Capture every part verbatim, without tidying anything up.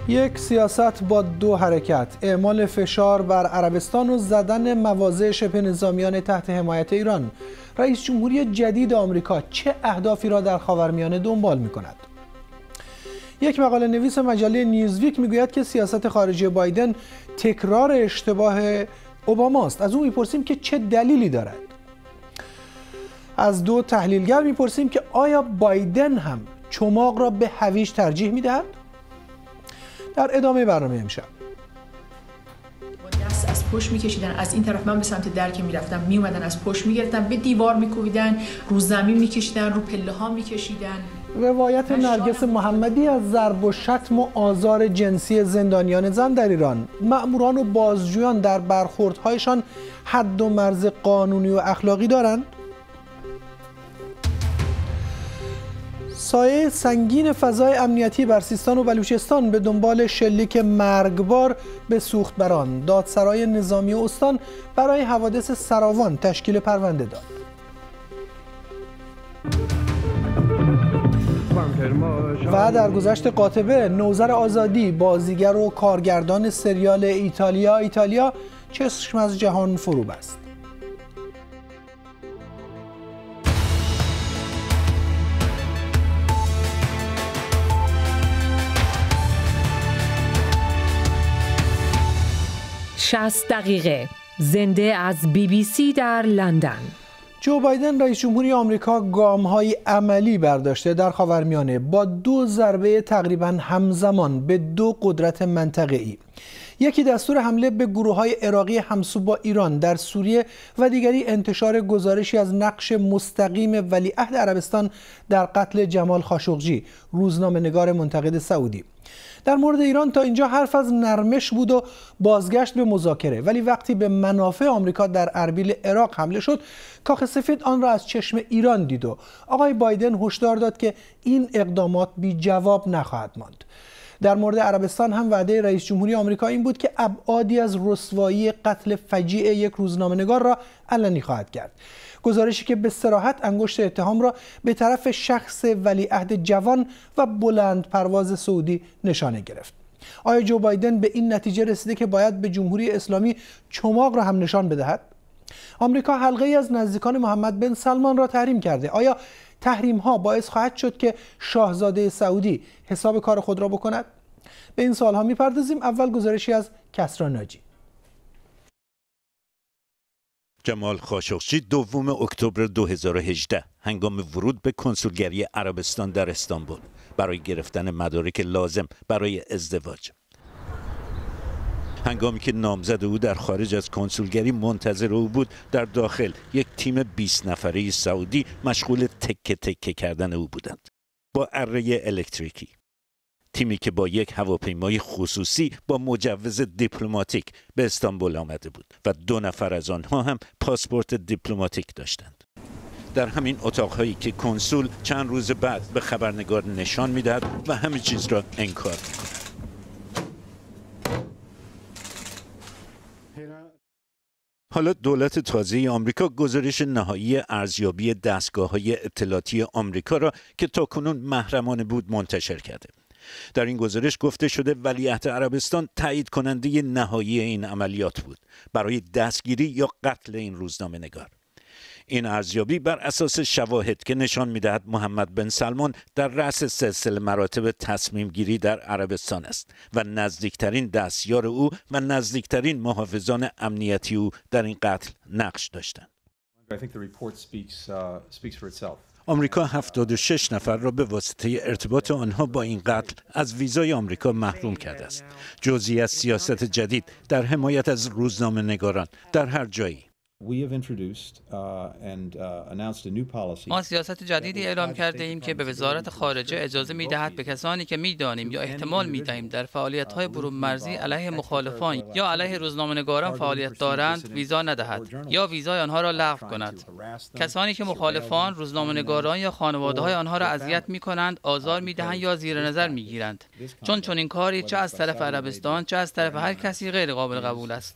یک سیاست با دو حرکت، اعمال فشار بر عربستان و زدن مواضع شبه نظامیان تحت حمایت ایران. رئیس جمهوری جدید آمریکا چه اهدافی را در خاورمیانه دنبال می‌کند؟ یک مقاله نویس مجله نیوزویک میگوید که سیاست خارجی بایدن تکرار اشتباه اوباماست. از او میپرسیم که چه دلیلی دارد. از دو تحلیلگر میپرسیم که آیا بایدن هم چماق را به هویج ترجیح میدهد؟ در ادامه برنامه امشب دست از پشت میکشیدن، از این طرف من به سمت در که میرفتم میومدن از پشت میگرفتن، به دیوار میکوبیدن، رو زمین میکشیدن، رو پله ها میکشیدن. روایت نرگس محمدی از ضرب و شتم و آزار جنسی زندانیان زن در ایران. مأموران و بازجویان در برخوردهایشان حد و مرز قانونی و اخلاقی دارند؟ سایه سنگین فضای امنیتی بر سیستان و بلوچستان به دنبال شلیک مرگبار به سوختبران. دادسرای نظامی استان برای حوادث سراوان تشکیل پرونده داد. و در گذشت قاطبه، نوذر آزادی بازیگر و کارگردان سریال ایتالیا ایتالیا چشم از جهان فرو بست. شصت دقیقه زنده از بی بی سی در لندن. جو بایدن رئیس جمهوری آمریکا گام‌های عملی برداشته در خاورمیانه با دو ضربه تقریباً همزمان به دو قدرت منطقه‌ای. یکی دستور حمله به گروه‌های عراقی همسو با ایران در سوریه و دیگری انتشار گزارشی از نقش مستقیم ولیعهد عربستان در قتل جمال خاشقجی، روزنامه‌نگار منتقد سعودی. در مورد ایران تا اینجا حرف از نرمش بود و بازگشت به مذاکره، ولی وقتی به منافع آمریکا در اربیل عراق حمله شد، کاخ سفید آن را از چشم ایران دید و آقای بایدن هشدار داد که این اقدامات بی جواب نخواهد ماند. در مورد عربستان هم وعده رئیس جمهوری آمریکا این بود که ابعادی از رسوایی قتل فجیع یک روزنامه‌نگار را علنی خواهد کرد. گزارشی که به صراحت انگشت اتهام را به طرف شخص ولیعهد جوان و بلند پرواز سعودی نشانه گرفت. آیا جو بایدن به این نتیجه رسیده که باید به جمهوری اسلامی چماق را هم نشان بدهد؟ آمریکا حلقه ای از نزدیکان محمد بن سلمان را تحریم کرده. آیا تحریم ها باعث خواهد شد که شاهزاده سعودی حساب کار خود را بکند؟ به این سوال ها میپردازیم. اول گزارشی از کسری ناجی. جمال خاشقجی دوم اکتبر دو هزار و هجده هنگام ورود به کنسولگری عربستان در استانبول برای گرفتن مدارک لازم برای ازدواج. هنگامی که نامزد او در خارج از کنسولگری منتظر او بود، در داخل یک تیم بیست نفره سعودی مشغول تکه تکه کردن او بودند با اره الکتریکی. تیمی که با یک هواپیمای خصوصی با مجوز دیپلماتیک به استانبول آمده بود و دو نفر از آنها هم پاسپورت دیپلماتیک داشتند. در همین اتاقهایی که کنسول چند روز بعد به خبرنگار نشان می‌دهد و همه چیز را انکار می‌کند. حالا دولت تازه آمریکا گزارش نهایی ارزیابی دستگاه‌های اطلاعاتی آمریکا را که تاکنون محرمانه بود منتشر کرده. در این گزارش گفته شده ولیعهد عربستان تایید کننده نهایی این عملیات بود برای دستگیری یا قتل این روزنامه‌نگار. این ارزیابی بر اساس شواهد که نشان می‌دهد محمد بن سلمان در رأس سلسله مراتب تصمیم گیری در عربستان است و نزدیکترین دستیار او و نزدیکترین محافظان امنیتی او در این قتل نقش داشتند. آمریکا هفتاد و شش نفر را به واسطه ارتباط آنها با این قتل از ویزای آمریکا محروم کرده است. جزئی از سیاست جدید در حمایت از روزنامه‌نگاران در هر جایی. ما سیاست جدیدی اعلام کرده ایم که به وزارت خارجه اجازه می‌دهد به کسانی که می‌دانیم یا احتمال می‌دهیم در فعالیت‌های برون مرزی علیه مخالفان یا علیه روزنامه‌نگاران فعالیت دارند ویزا ندهد یا ویزای آنها را لغو کند. کسانی که مخالفان، روزنامه‌نگاران یا خانواده‌های آنها را اذیت می‌کنند، آزار می‌دهند یا زیر نظر می‌گیرند. چون چنین کاری چه از طرف عربستان چه از طرف هر کسی غیر قابل قبول است.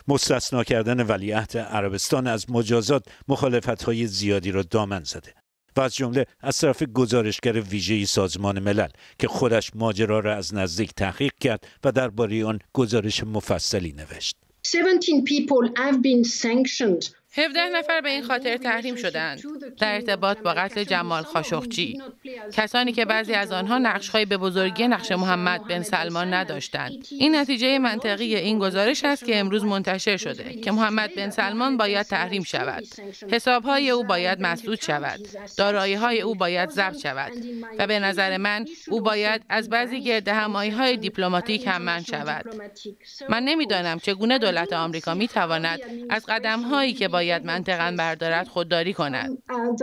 مستثنا کردن ولیعهد عربستان از مجازات مخالفت‌های زیادی را دامن زده. و از جمله از طرف گزارشگر ویژه سازمان ملل که خودش ماجرا را از نزدیک تحقیق کرد و درباره آن گزارش مفصلی نوشت. seventeen people have been sanctioned. هفده نفر به این خاطر تحریم شدند در ارتباط با قتل جمال خاشقچی. کسانی که بعضی از آنها نقش‌های به بزرگی نقش محمد بن سلمان نداشتند. این نتیجه منطقی این گزارش است که امروز منتشر شده که محمد بن سلمان باید تحریم شود. حساب‌های او باید مسدود شود. دارایی‌های او باید ضبط شود و به نظر من او باید از بعضی گردهمایی‌های دیپلماتیک هم منع شود. من نمی‌دانم چگونه دولت آمریکا می‌تواند از قدم‌هایی که باید منطقاً بردارد خودداری کند.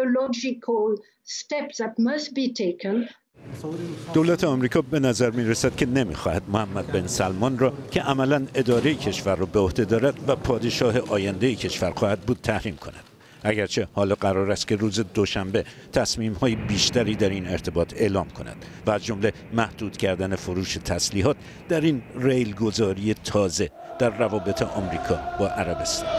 دولت آمریکا به نظر می رسد که نمی‌خواهد محمد بن سلمان را که عملاً اداره کشور را به عهده دارد و پادشاه آینده کشور خواهد بود تحریم کند. اگرچه حالا قرار است که روز دوشنبه تصمیم‌های بیشتری در این ارتباط اعلام کند و از جمله محدود کردن فروش تسلیحات در این ریلگذاری تازه در روابط آمریکا با عربستان.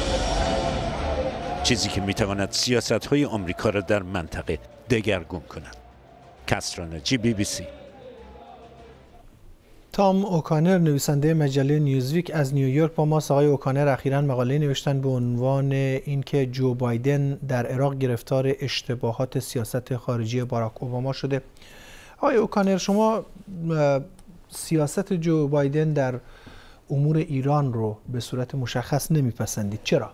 چیزی که میتواند سیاست‌های آمریکا را در منطقه دگرگون کند. کسرانجی، بی بی سی. تام اوکانر نویسنده مجله نیوزویک از نیویورک با ما. آقای اوکانر اخیراً مقاله نوشتن به عنوان اینکه جو بایدن در عراق گرفتار اشتباهات سیاست خارجی باراک اوباما شده. آقای اوکانر، شما سیاست جو بایدن در امور ایران رو به صورت مشخص نمیپسندید. چرا؟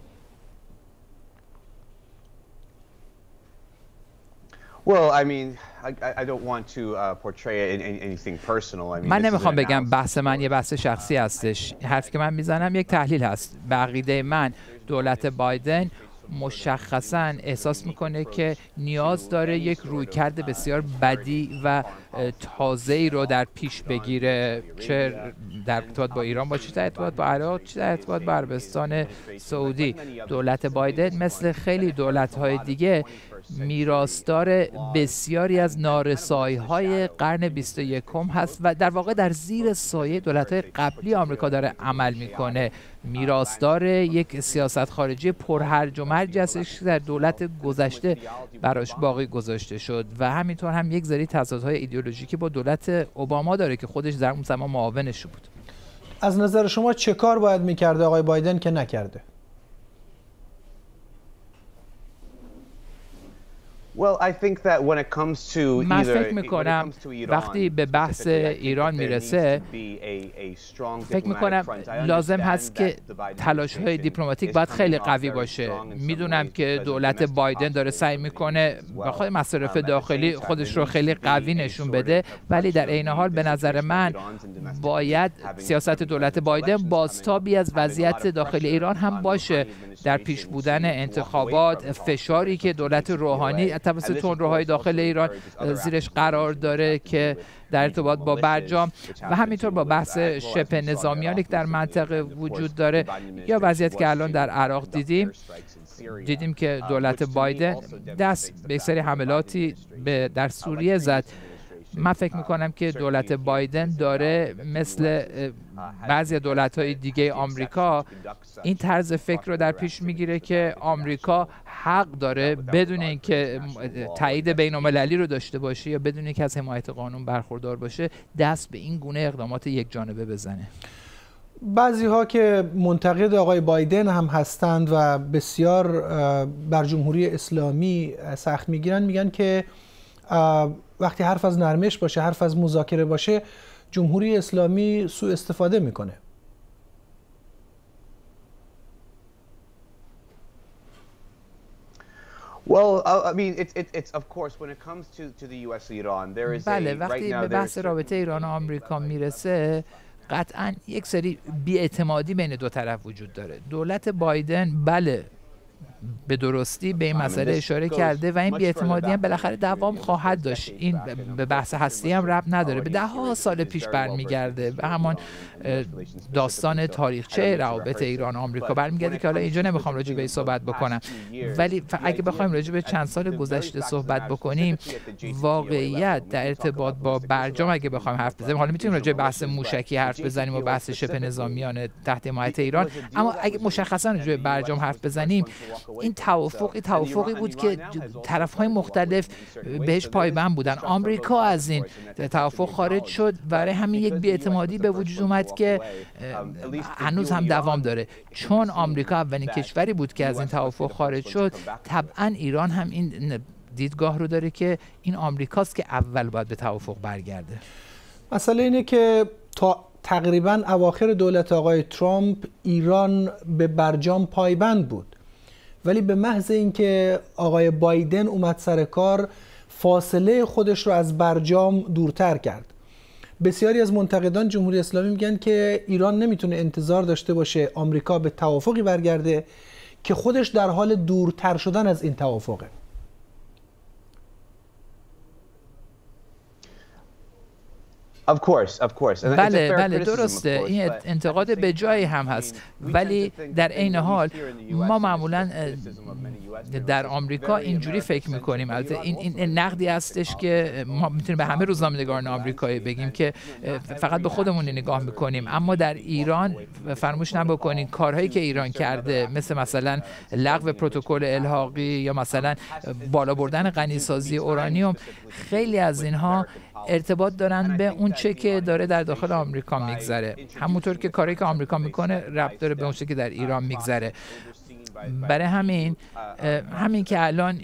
من نمیخوام بگم بحث من یه بحث شخصی هستش. حرفی که من میزنم یک تحلیل هست. به عقیده من دولت بایدن مشخصاً احساس میکنه که نیاز داره یک رویکرد بسیار بدی و تازه‌ای رو در پیش بگیره، چه در ارتباط با ایران باشه، چه در ارتباط با عراق، چه در ارتباط با عربستان سعودی. دولت بایدن مثل خیلی دولت‌های دیگه میراثدار بسیاری از نارسایی‌های قرن بیست و یکم هست و در واقع در زیر سایه دولت‌های قبلی آمریکا داره عمل میکنه. میراثدار یک سیاست خارجی پرهرج و مرج هستش که در دولت گذشته براش باقی گذاشته شد و همینطور هم یک سری تضادهای ایدئولوژیکی با دولت اوباما داره که خودش در اون زمان معاونش بود. از نظر شما چه کار باید میکرده آقای بایدن که نکرده؟ من فکر میکنم وقتی به بحث ایران میرسه فکر میکنم لازم هست که تلاش های دیپلماتیک باید خیلی قوی باشه. میدونم که دولت بایدن داره سعی میکنه بخاطر مصارف داخلی خودش رو خیلی قوی نشون بده، ولی در عین حال به نظر من باید سیاست دولت بایدن بازتابی از وضعیت داخل ایران هم باشه. در پیش بودن انتخابات، فشاری که دولت روحانی توسط تندروهای داخل ایران زیرش قرار داره که در ارتباط با برجام و همینطور با بحث شبه نظامیانی که در منطقه وجود داره یا وضعیتی که الان در عراق دیدیم دیدیم که دولت بایدن دست به یک سری حملاتی به در سوریه زد. من فکر میکنم که دولت بایدن داره مثل بعضی دولت‌های دیگه آمریکا این طرز فکر رو در پیش میگیره که آمریکا حق داره بدون اینکه تایید بین‌المللی رو داشته باشه یا بدون اینکه از حمایت قانون برخوردار باشه دست به این گونه اقدامات یک جانبه بزنه. بعضی ها که منتقد آقای بایدن هم هستند و بسیار بر جمهوری اسلامی سخت میگیرن، میگن که وقتی حرف از نرمش باشه، حرف از مذاکره باشه، جمهوری اسلامی سوء استفاده میکنه. بله، وقتی به بحث رابطه ایران و آمریکا میرسه قطعاً یک سری بی‌اعتمادی بین دو طرف وجود داره. دولت بایدن بله به درستی به این مسئله اشاره کرده و این بی‌اعتمادی هم بالاخره دوام خواهد داشت. این به بحث هستی هم ربط نداره، به ده ها سال پیش برمیگرده، به همان داستان تاریخچه روابط ایران و آمریکا برمیگرده که حالا اینجا نمیخوام راجع به این صحبت بکنم، ولی اگه بخوایم راجع به چند سال گذشته صحبت بکنیم، واقعیت در ارتباط با برجام اگه بخوایم حرف بزنیم، حالا میتونیم راجع به بحث موشکی حرف بزنیم و بحث شبه نظامیان تحت حمایت ایران، اما اگه مشخصا راجع به برجام حرف بزنیم این توافق توافقی بود که طرف‌های مختلف بهش پایبند بودن. آمریکا از این توافق خارج شد، برای همین یک بی‌اعتمادی به وجود اومد که هنوز هم دوام داره. چون آمریکا اولین کشوری بود که از این توافق خارج شد، طبعا ایران هم این دیدگاه رو داره که این آمریکاست که اول باید به توافق برگرده. مسئله اینه که تا تقریبا اواخر دولت آقای ترامپ ایران به برجام پایبند بود، ولی به محض اینکه آقای بایدن اومد سر کار فاصله خودش رو از برجام دورتر کرد. بسیاری از منتقدان جمهوری اسلامی میگن که ایران نمیتونه انتظار داشته باشه آمریکا به توافقی برگرده که خودش در حال دورتر شدن از این توافقه. بله بله درسته، این انتقاد به جایی هم هست، ولی در عین حال ما معمولا در آمریکا اینجوری فکر میکنیم. البته این این نقدی هستش که ما میتونیم به همه روزنامه‌نگاران آمریکایی بگیم که فقط به خودمون نگاه میکنیم، اما در ایران فراموش نکنید کارهایی که ایران کرده، مثل مثلا لغو پروتکل الحاقی یا مثلا بالا بردن غنیسازی اورانیوم، خیلی از اینها ارتباط دارن به اون چه که داره در داخل آمریکا میگذره، همونطور که کاری که آمریکا میکنه ربط داره به اون چه که در ایران میگذره. برای همین همین که الان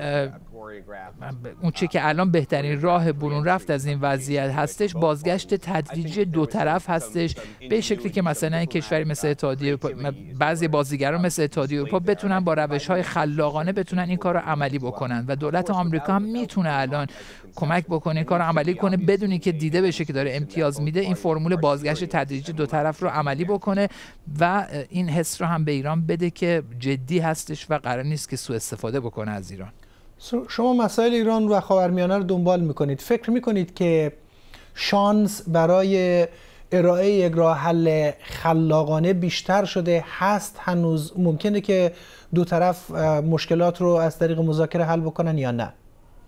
اون چه که الان بهترین راه برون رفت از این وضعیت هستش، بازگشت تدریجی دو طرف هستش، به شکلی که مثلا کشوری مثل اتحادیه بعضی بازیگران مثل اتحادیه اروپا بتونن با روش‌های خلاقانه بتونن این کار رو عملی بکنن و دولت آمریکا هم میتونه الان کمک بکنه این کار رو عملی کنه بدونی که دیده بشه که داره امتیاز میده، این فرمول بازگشت تدریجی دو طرف رو عملی بکنه و این حس رو هم به ایران بده که جدی هستش و قرار نیست که سوء استفاده بکنه از ایران. شما مسائل ایران و خاورمیانه رو دنبال میکنید، فکر میکنید که شانس برای ارائه یک راه حل خلاقانه بیشتر شده هست؟ هنوز ممکنه که دو طرف مشکلات رو از طریق مذاکره حل بکنن یا نه؟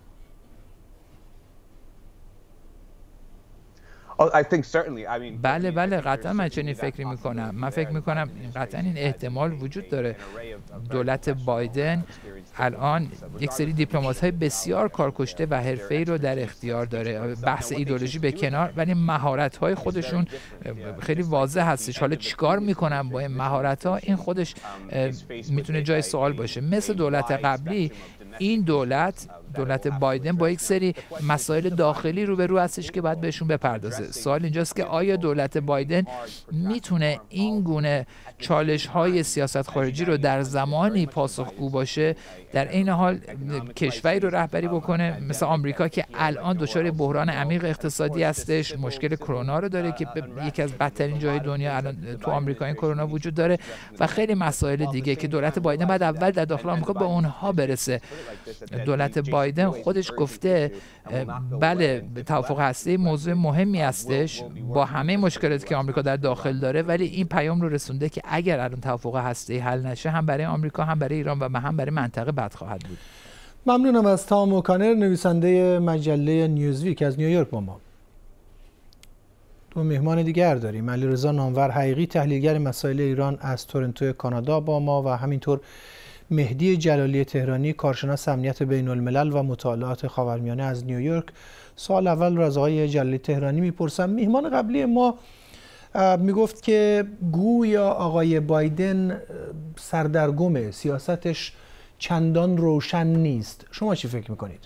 بله بله قطعا من چنین فکری میکنم. من فکر میکنم قطعا این احتمال وجود داره. دولت بایدن الان یک سری دیپلمات های بسیار کارکشته و حرفه‌ای رو در اختیار داره، بحث ایدئولوژی به کنار، ولی مهارت های خودشون خیلی واضح هستش. حالا چیکار میکنن با این مهارت ها، این خودش میتونه جای سوال باشه. مثل دولت قبلی، این دولت دولت بایدن با یک سری مسائل داخلی روبرو هستش که باید بهشون بپردازه. سوال اینجاست که آیا دولت بایدن میتونه این گونه چالش‌های سیاست خارجی رو در زمانی پاسخگو باشه، در این حال کشوری رو رهبری بکنه مثل آمریکا که الان دچار بحران عمیق اقتصادی هستش، مشکل کرونا رو داره که یکی از بدترین جاهای دنیا الان تو آمریکا این کرونا وجود داره و خیلی مسائل دیگه که دولت بایدن بعد اول در داخل آمریکا به اونها برسه. دولت بایدن خودش گفته بله توافق هسته‌ای موضوع مهمی هستش با همه مشکلاتی که آمریکا در داخل داره، ولی این پیام رو رسونده که اگر الان توافق هسته‌ای حل نشه هم برای آمریکا هم برای ایران و هم برای منطقه بد خواهد بود. ممنونم از تام اوکانر، نویسنده مجله نیوزویک از نیویورک با ما. دو مهمان دیگر داریم، علیرضا نامور حقیقی تحلیلگر مسائل ایران از تورنتو کانادا با ما و همینطور مهدی جلالی تهرانی کارشناس امنیت بین الملل و مطالعات خاورمیانه از نیویورک. سوال اول رو از آقای جلالی تهرانی میپرسم. مهمان قبلی ما میگفت که گویا آقای بایدن سردرگمه، سیاستش چندان روشن نیست. شما چی فکر میکنید؟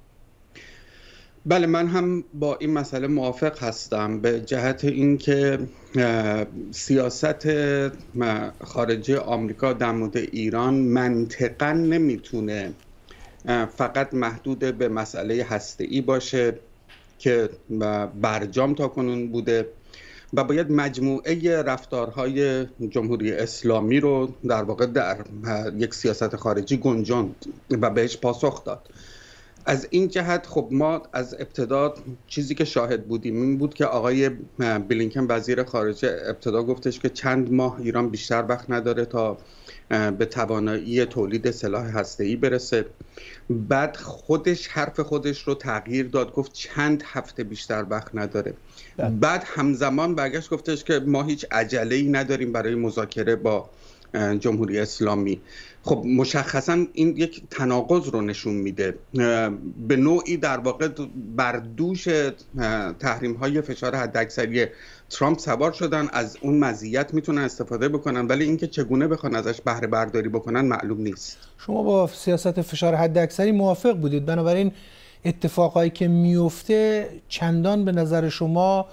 بله، من هم با این مسئله موافق هستم، به جهت اینکه سیاست خارجی آمریکا در مورد ایران منطقاً نمیتونه فقط محدود به مسئله هسته‌ای باشه که برجام تاکنون بوده و باید مجموعه رفتارهای جمهوری اسلامی رو در واقع در یک سیاست خارجی گنجاند و بهش پاسخ داد. از این جهت خب ما از ابتدا چیزی که شاهد بودیم این بود که آقای بلینکن وزیر خارجه ابتدا گفتش که چند ماه ایران بیشتر وقت نداره تا به توانایی تولید سلاح هسته‌ای برسه. بعد خودش حرف خودش رو تغییر داد، گفت چند هفته بیشتر وقت نداره. بعد همزمان برگشت گفتش که ما هیچ عجله‌ای نداریم برای مذاکره با جمهوری اسلامی. خب مشخصا این یک تناقض رو نشون میده، به نوعی در واقع بر دوش تحریم های فشار حداکثری ترامپ سوار شدن، از اون مزیت میتونن استفاده بکنن، ولی اینکه چگونه بخوان ازش بهره برداری بکنن معلوم نیست. شما با سیاست فشار حداکثری موافق بودید، بنابراین اتفاقایی که میفته چندان به نظر شما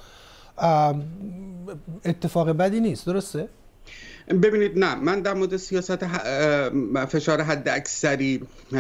اتفاق بدی نیست، درسته؟ ببینید، نه، من در مورد سیاست فشار حداکثری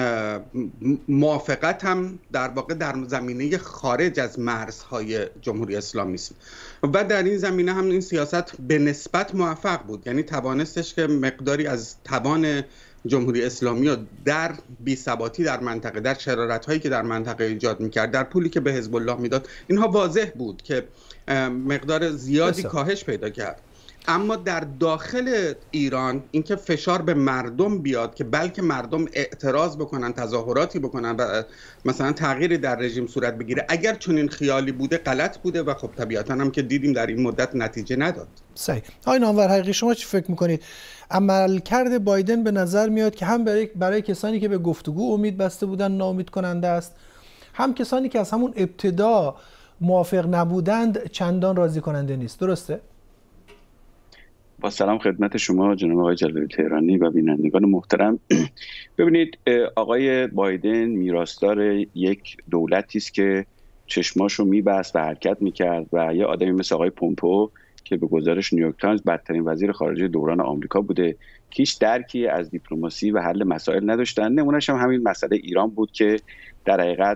موافقتم در واقع در زمینه خارج از مرزهای جمهوری اسلامی است و در این زمینه هم این سیاست به نسبت موفق بود، یعنی توانستش که مقداری از توان جمهوری اسلامی رو در بی‌ثباتی در منطقه، در شرارت‌هایی که در منطقه ایجاد می‌کرد، در پولی که به حزب الله میداد، اینها واضح بود که مقدار زیادی بسا. کاهش پیدا کرد. اما در داخل ایران اینکه فشار به مردم بیاد که بلکه مردم اعتراض بکنن، تظاهراتی بکنن و مثلا تغییری در رژیم صورت بگیره، اگر چنین خیالی بوده غلط بوده و خب طبیعتاً هم که دیدیم در این مدت نتیجه نداد. صحیح. آقای نامور حقیقی، شما چی فکر میکنید؟ عملکرد بایدن به نظر میاد که هم برای, برای کسانی که به گفتگو امید بسته بودن ناامید کننده است، هم کسانی که از همون ابتدا موافق نبودند چندان راضی کننده نیست، درسته؟ با سلام خدمت شما جناب آقای جلالی تهرانی و بینندگان محترم. ببینید، آقای بایدن میراثدار یک دولتی است که چشماشو میبست و حرکت میکرد و یه آدمی مثل آقای پومپئو که به گزارش نیویورک تایمز بدترین وزیر خارجه دوران آمریکا بوده که هیچ درکی از دیپلماسی و حل مسائل نداشتن. نمونهش هم همین مسئله ایران بود که در حقیقت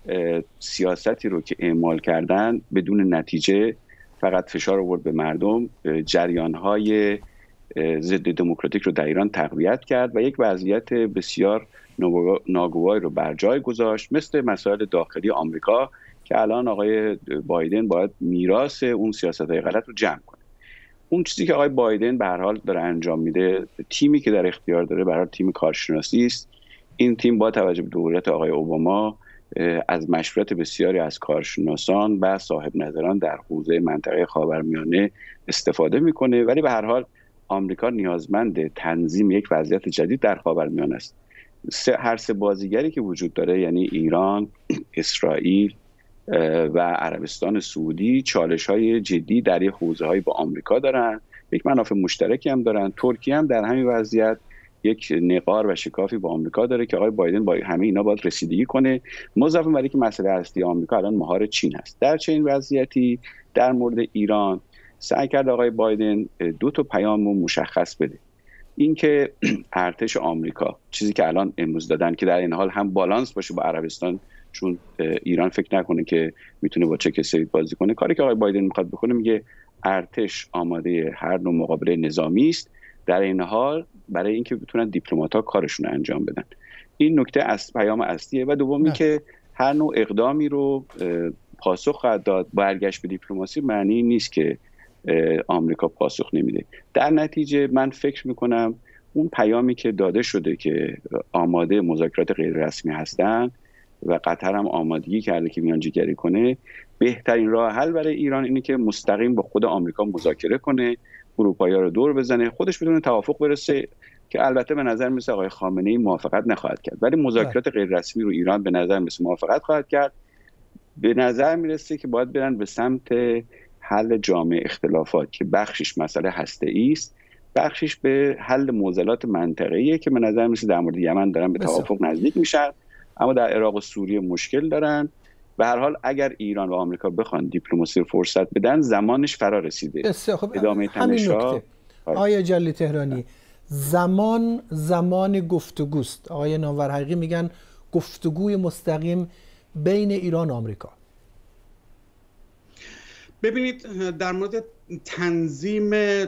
سیاستی رو که اعمال کردن بدون نتیجه فقط فشار آورد به مردم، جریان‌های ضد دموکراتیک رو در ایران تقویت کرد و یک وضعیت بسیار ناگواری رو بر جای گذاشت، مثل مسائل داخلی آمریکا که الان آقای بایدن باید میراث اون سیاست‌های غلط رو جمع کنه. اون چیزی که آقای بایدن به هر حال داره انجام میده، تیمی که در اختیار داره به هر حال تیم کارشناسی است. این تیم با توجه به دولت آقای اوباما از مشورت بسیاری از کارشناسان و صاحب نظران در حوزه منطقه خاورمیانه استفاده میکنه، ولی به هر حال آمریکا نیازمند تنظیم یک وضعیت جدید در خاورمیانه است. هر سه بازیگری که وجود داره، یعنی ایران، اسرائیل و عربستان سعودی، چالش‌های جدی در یک حوزه‌های با آمریکا دارن، یک منافع مشترکی هم دارن. ترکیه هم در همین وضعیت یک نقار و شکافی با آمریکا داره که آقای بایدن با همه اینا باید رسیدگی کنه. مضافاً بر اینکه مسئله اصلی آمریکا الان مهار چین هست. در چنین وضعیتی در مورد ایران سعی کرد آقای بایدن دو تا پیام رو مشخص بده. اینکه ارتش آمریکا، چیزی که الان امروز دادن که در این حال هم بالانس باشه با عربستان، چون ایران فکر نکنه که میتونه با چه کسی بازی کنه. کاری که آقای بایدن میخواد بکنه، میگه ارتش آماده هر نوع مقابله نظامی است، در این حال برای اینکه بتونن دیپلمات‌ها کارشون رو انجام بدن. این نکته از پیام اصلیه. و دومی نه. که هر نوع اقدامی رو پاسخ خواهد داد. برگشت به دیپلماسی معنی نیست که آمریکا پاسخ نمیده. در نتیجه من فکر میکنم اون پیامی که داده شده که آماده مذاکرات غیر رسمی هستن و قطر هم آمادگی کرده که میانجیگری کنه، بهترین راه حل برای ایران اینه که مستقیم با خود آمریکا مذاکره کنه، اروپایی‌ها رو دور بزنه، خودش بدون توافق برسه، که البته به نظر میسه آقای خامنه‌ای موافقت نخواهد کرد، ولی مذاکرات غیر رسمی رو ایران به نظر میسه موافقت خواهد کرد. به نظر میرسه که باید برن به سمت حل جامع اختلافات که بخشش مسئله هسته‌ای است، بخشش به حل معضلات منطقه‌ایه که به نظر میسه در مورد یمن دارن به توافق نزدیک میشن، اما در عراق و سوریه مشکل دارن. به هر حال اگر ایران و آمریکا بخوان دیپلماسی رو فرصت بدن، زمانش فرا رسیده. بسیار خب. ادامه تماشا. آقای جلالی تهرانی، زمان زمان گفتگوست. آقای نامور حقیقی میگن گفتگوی مستقیم بین ایران و آمریکا. ببینید، در مورد تنظیم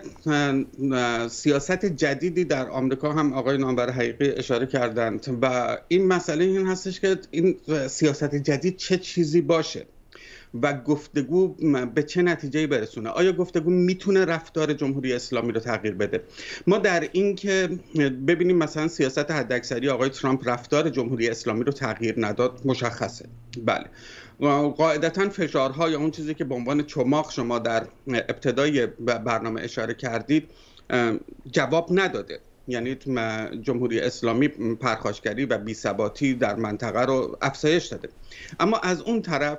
سیاست جدیدی در آمریکا هم آقای نامور حقیقی اشاره کردند و این مسئله این هستش که این سیاست جدید چه چیزی باشه و گفتگو به چه نتیجه‌ای برسونه. آیا گفتگو میتونه رفتار جمهوری اسلامی رو تغییر بده؟ ما در این که ببینیم مثلا سیاست حداکثری آقای ترامپ رفتار جمهوری اسلامی رو تغییر نداد مشخصه. بله، قاعدتاً فشارها یا اون چیزی که به عنوان چماق شما در ابتدای برنامه اشاره کردید، جواب نداده. یعنی جمهوری اسلامی پرخاشگری و بی‌ثباتی در منطقه رو افزایش داده. اما از اون طرف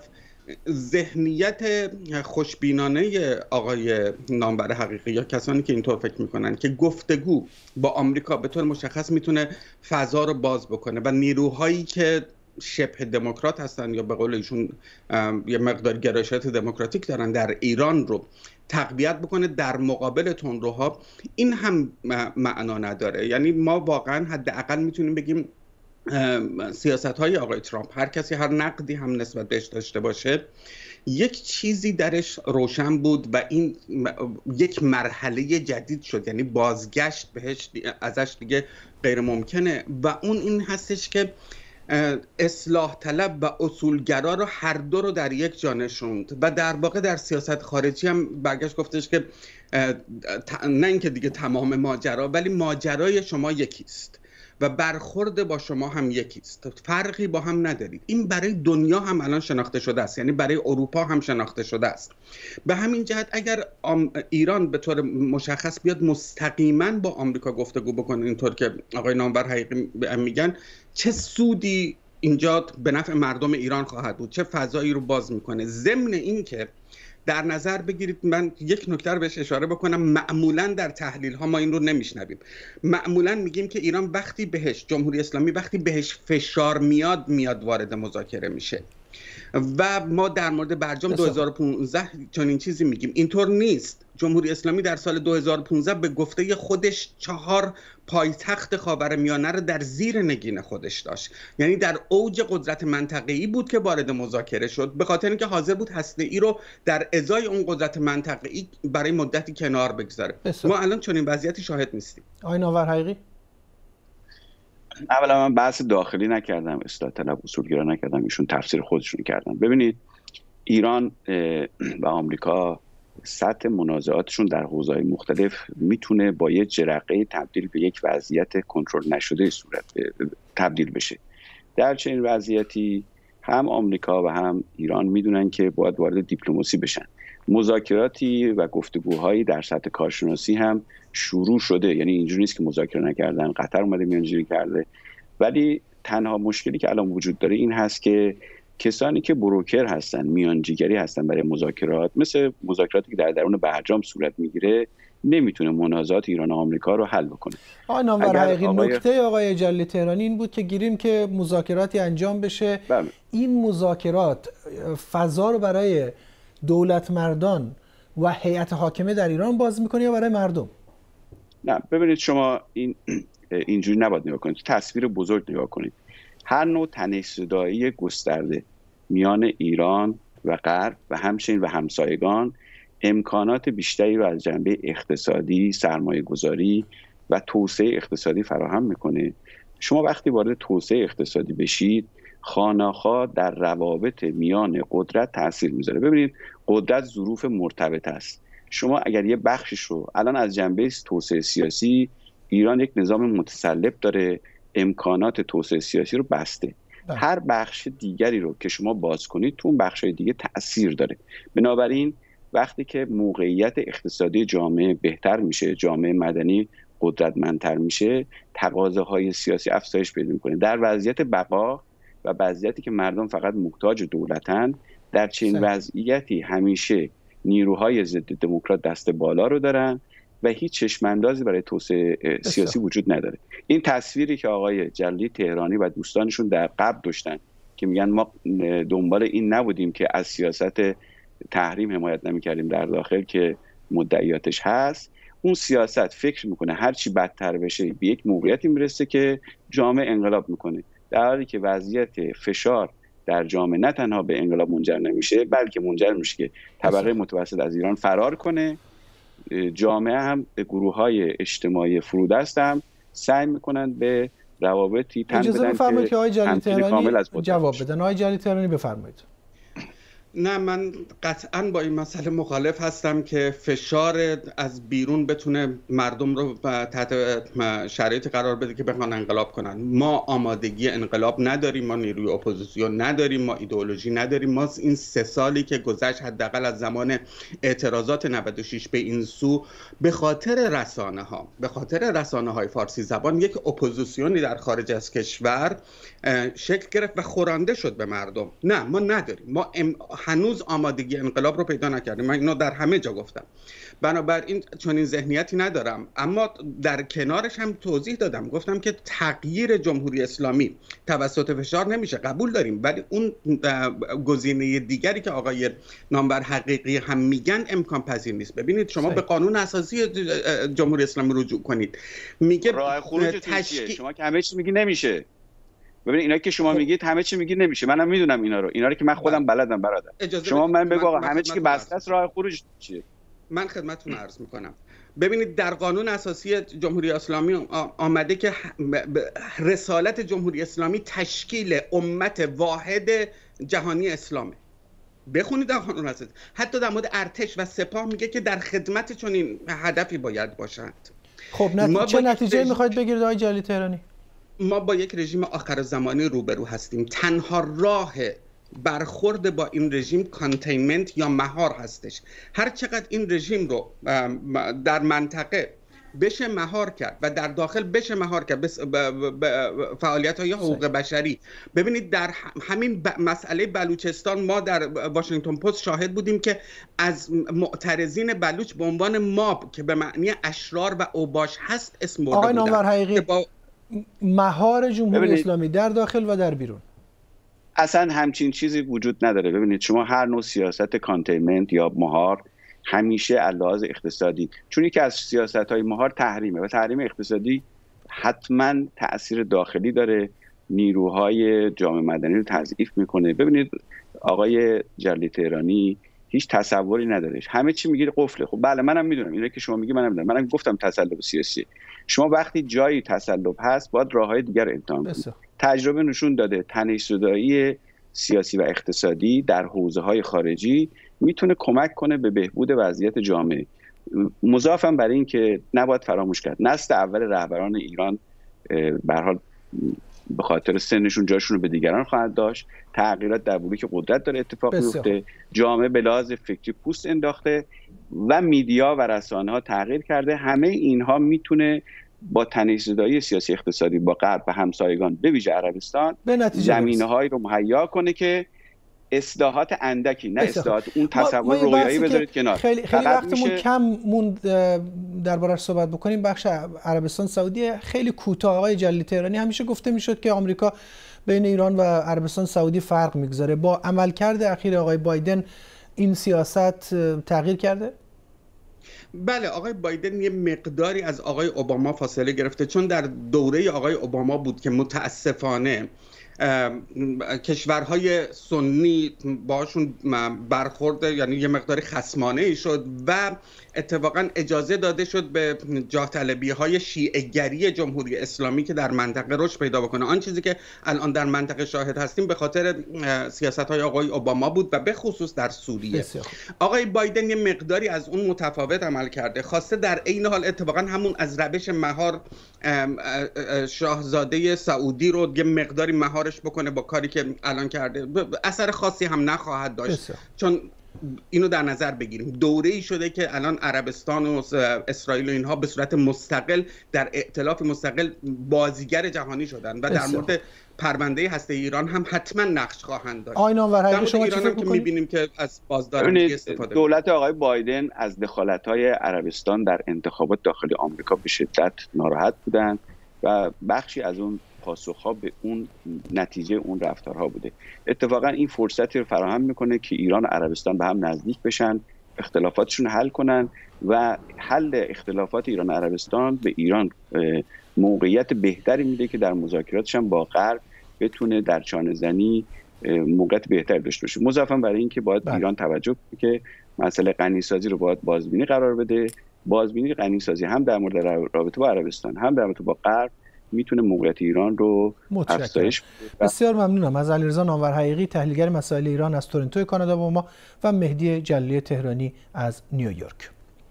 ذهنیت خوشبینانه آقای نامور حقیقی یا کسانی که اینطور فکر میکنن که گفتگو با آمریکا به طور مشخص میتونه فضا رو باز بکنه و نیروهایی که شبه دموکرات هستن یا به قول ایشون یه مقدار گرایشات دموکراتیک دارن در ایران رو تقویت بکنه در مقابل تندروها، این هم معنا نداره. یعنی ما واقعا حداقل میتونیم بگیم سیاست های آقای ترامپ، هر کسی هر نقدی هم نسبت بهش داشته باشه، یک چیزی درش روشن بود و این یک مرحله جدید شد، یعنی بازگشت بهش ازش دیگه غیر ممکنه و اون این هستش که اصلاح طلب و اصولگرا رو هر دو رو در یک جا نشوند و در واقع در سیاست خارجی هم برگشت گفتش که نه اینکه دیگه تمام ماجرا، ولی ماجرای شما یکیست و برخورد با شما هم یکیست، فرقی با هم ندارید. این برای دنیا هم الان شناخته شده است، یعنی برای اروپا هم شناخته شده است. به همین جهت اگر ایران به طور مشخص بیاد مستقیما با آمریکا گفتگو بکنه اینطور که آقای نامور حقیقی میگن، چه سودی اینجا به نفع مردم ایران خواهد بود، چه فضایی رو باز میکنه. ضمن این که در نظر بگیرید، من یک نکته رو بهش اشاره بکنم، معمولا در تحلیل ها ما این رو نمیشنویم. معمولا میگیم که ایران وقتی بهش، جمهوری اسلامی وقتی بهش فشار میاد میاد وارد مذاکره میشه و ما در مورد برجام دو هزار و پانزده چنین چیزی میگیم. اینطور نیست. جمهوری اسلامی در سال دو هزار و پانزده به گفته خودش چهار پایتخت خاورمیانه رو در زیر نگین خودش داشت، یعنی در اوج قدرت منطقه‌ای بود که وارد مذاکره شد، به خاطر اینکه حاضر بود هسته‌ای رو در ازای اون قدرت منطقه‌ای برای مدتی کنار بگذاره. ما الان چنین وضعیتی شاهد نیستیم. آقای نامور حقیقی، اولا من بحث داخلی نکردم، اصلاح طلب اصولگرا نکردم، ایشون تفسیر خودشون کردن. ببینید ایران و آمریکا سطح منازعاتشون در حوزه‌های مختلف میتونه با یه جرقه تبدیل به یک وضعیت کنترل نشده صورت تبدیل بشه. در چنین وضعیتی هم آمریکا و هم ایران میدونن که باید وارد دیپلماسی بشن. مذاکراتی و گفتگوهایی در سطح کارشناسی هم شروع شده، یعنی اینجوری نیست که مذاکره نکردن. قطر اومده میانجیگری کرده، ولی تنها مشکلی که الان وجود داره این هست که کسانی که بروکر هستن، میانجیگری هستن برای مذاکرات، مثل مذاکراتی که در درون برجام صورت میگیره، نمیتونه منازعات ایران و آمریکا رو حل بکنه. آقای نامور حقیقی، آقای... نکته آقای جلیلی تهرانی این بود که گیریم که مذاکراتی انجام بشه. بله. این مذاکرات فضا رو برای دولت مردان و هیئت حاکمه در ایران باز میکنه یا برای مردم؟ نه، ببینید شما این اینجوری نباید نگاه کنید، تصویر بزرگ نگاه کنید. هر نوع تنش‌زدایی گسترده میان ایران و غرب و همچنین و همسایگان امکانات بیشتری رو از جنبه اقتصادی، سرمایه گذاری و توسعه اقتصادی فراهم میکنه. شما وقتی وارد توسعه اقتصادی بشید، خانه‌ها در روابط میان قدرت تأثیر میذاره. ببینید قدرت ظروف مرتبط است. شما اگر یه بخشش رو الان از جنبه توسعه سیاسی، ایران یک نظام متسلب داره، امکانات توسعه سیاسی رو بسته. ده. هر بخش دیگری رو که شما باز کنید تو اون بخش‌های دیگه تأثیر داره. بنابراین وقتی که موقعیت اقتصادی جامعه بهتر میشه، جامعه مدنی قدرتمندتر میشه، تقاضاهای سیاسی افزایش پیدا میکنه. در وضعیت بقا و وضعیتی که مردم فقط محتاج دولتن، در چنین وضعیتی همیشه نیروهای ضد دموکرات دست بالا رو دارن و هیچ چشماندازی برای توسعه سیاسی وجود نداره. این تصویری که آقای جلیلی تهرانی و دوستانشون در قبل داشتن که میگن ما دنبال این نبودیم که از سیاست تحریم حمایت نمی‌کردیم در داخل که مدعیاتش هست، اون سیاست فکر میکنه هر چی بدتر بشه به یک موقعیتی میرسه که جامعه انقلاب میکنه، در حالی که وضعیت فشار در جامعه نه تنها به انقلاب منجر نمیشه، بلکه منجر میشه که طبقه متوسط از ایران فرار کنه. جامعه هم به گروه‌های اجتماعی فرودست هم سعی میکنن به روابطی تن بدن که آقای جلیلی تهرانی جواب بدن. آقای جلیلی تهرانی بفرمایید. نه، من قطعا با این مسئله مخالف هستم که فشار از بیرون بتونه مردم رو تحت شرایطی قرار بده که بخوان انقلاب کنن. ما آمادگی انقلاب نداریم، ما نیروی اپوزیسیون نداریم، ما ایدئولوژی نداریم. ما این سه سالی که گذشت حداقل از زمان اعتراضات نود و شش به این سو به خاطر رسانه ها به خاطر رسانه های فارسی زبان یک اپوزیسیونی در خارج از کشور شکل گرفت و خورانده شد به مردم. نه، ما نداریم. ما ام... هنوز آمادگی انقلاب رو پیدا نکردیم. من اینو در همه جا گفتم. بنابراین چون این ذهنیتی ندارم، اما در کنارش هم توضیح دادم، گفتم که تغییر جمهوری اسلامی توسط فشار نمیشه، قبول داریم، ولی اون گزینه دیگری که آقای نامور حقیقی هم میگن امکان پذیر نیست. ببینید شما صحیح. به قانون اساسی جمهوری اسلامی رجوع کنید، میگه راه خروج تشکیل. شما که همه چی میگی نمیشه. ببین اینا که شما میگید همه چی میگید نمیشه. منم میدونم اینا رو اینا رو که من خودم بلدم برادر. شما من بگو آقا همه چی که بسته است راه خروج چیه؟ من خدمتتون عرض میکنم. ببینید در قانون اساسی جمهوری اسلامی آمده که رسالت جمهوری اسلامی تشکیل امت واحد جهانی اسلامه. بخونید در قانون اساسی. حتی در مورد ارتش و سپاه میگه که در خدمت چنین هدفی باید باشند. خب نتیجه چه نتیجه میخواید بگیرید آقای جلیلی تهرانی؟ ما با یک رژیم آخر زمانی روبرو هستیم. تنها راه برخورد با این رژیم کانتینمنت یا مهار هستش. هر چقدر این رژیم رو در منطقه بشه مهار کرد و در داخل بشه مهار کرد فعالیت‌های حقوق بشری. ببینید در همین مسئله بلوچستان ما در واشنگتن پست شاهد بودیم که از معترضین بلوچ به عنوان ماب که به معنی اشرار و اوباش هست اسم برده بودن. آقای نامور حقیقی با مهار جمهوری اسلامی در داخل و در بیرون اصلا همچین چیزی وجود نداره. ببینید شما هر نوع سیاست کانتینمنت یا مهار همیشه علاوه اقتصادی، چون یکی از سیاست‌های مهار تحریمه و تحریم اقتصادی حتما تأثیر داخلی داره، نیروهای جامعه مدنی رو تضعیف میکنه. ببینید آقای جلیلی تهرانی هیچ تصوری نداره، همه چی میگه قفله. خب بله منم میدونم اینا که شما میگی منم میدونم، منم گفتم تسلط سیاسی. شما وقتی جایی تسلط هست باید راههای دیگر امتحان کنید. تجربه نشون داده تنش‌زدایی سیاسی و اقتصادی در حوزه‌های خارجی میتونه کمک کنه به بهبود وضعیت جامعه. مضافم برای این که نباید فراموش کرد نسل اول رهبران ایران به هر حال به خاطر سنشون جاشون رو به دیگران خواهد داشت. تغییرات در بلوک قدرت داره اتفاق میفته، جامعه به لحاظ فکری پوست انداخته و میدیا و رسانه‌ها تغییر کرده. همه اینها میتونه با تنش‌زدایی سیاسی اقتصادی با غرب و همسایگان به ویژه عربستان زمینه‌هایی رو مهیا کنه که اصلاحات اندکی نه اصلاحات اون تصور رویایی بذارید کنار. خیلی, خیلی وقتمون میشه... کم موند درباره‌اش صحبت بکنیم. بخش عربستان سعودی خیلی کوتاه. آقای جلیلی تهرانی همیشه گفته میشد که آمریکا بین ایران و عربستان سعودی فرق میگذاره. با عملکرد اخیر آقای بایدن این سیاست تغییر کرده؟ بله، آقای بایدن یه مقداری از آقای اوباما فاصله گرفته، چون در دوره آقای اوباما بود که متاسفانه کشورهای سنی باشون برخورد یعنی یه مقداری خصمانه ای شد و اتفاقا اجازه داده شد به جاه طلبی های شیعه گری جمهوری اسلامی که در منطقه رشد پیدا بکنه. آن چیزی که الان در منطقه شاهد هستیم به خاطر سیاست های آقای اوباما بود و به خصوص در سوریه. آقای بایدن یه مقداری از اون متفاوت عمل کرده، خواسته در عین حال اتفاقا همون از روش مهار شاهزاده سعودی رو یه مقداری مهارش بکنه با کاری که الان کرده. اثر خاصی هم نخواهد داشت بسیار. چون اینو در نظر بگیریم دوره‌ای شده که الان عربستان و اسرائیل و اینها به صورت مستقل در ائتلاف مستقل بازیگر جهانی شدن و در مورد پرونده هسته ایران هم حتما نقش خواهند داشت. آینا ورهی شما چی فکر می‌کنید؟ می‌بینیم که از بازدارندگی استفاده دولت آقای بایدن از دخالت‌های عربستان در انتخابات داخلی آمریکا به شدت ناراحت بودند و بخشی از اون پاسخ‌ها به اون نتیجه اون رفتارها بوده. اتفاقا این فرصتی رو فراهم میکنه که ایران و عربستان به هم نزدیک بشن، اختلافاتشون حل کنن و حل اختلافات ایران و عربستان به ایران موقعیت بهتری میده که در مذاکراتش هم با غرب بتونه در چانه زنی موقعیت بهتری داشته باشه. مضافاً برای این که باید بله. ایران توجه کنه که مسئله غنیسازی رو باید بازبینی قرار بده. بازبینی غنیسازی هم در مورد رابطه با عربستان هم در رابطه با غرب میتونه موقعیت ایران رو افزایش بده. بسیار ممنونم از علیرضا نامور حقیقی، تحلیلگر مسائل ایران از تورنتو کانادا با ما و مهدی جلیلی تهرانی از نیویورک.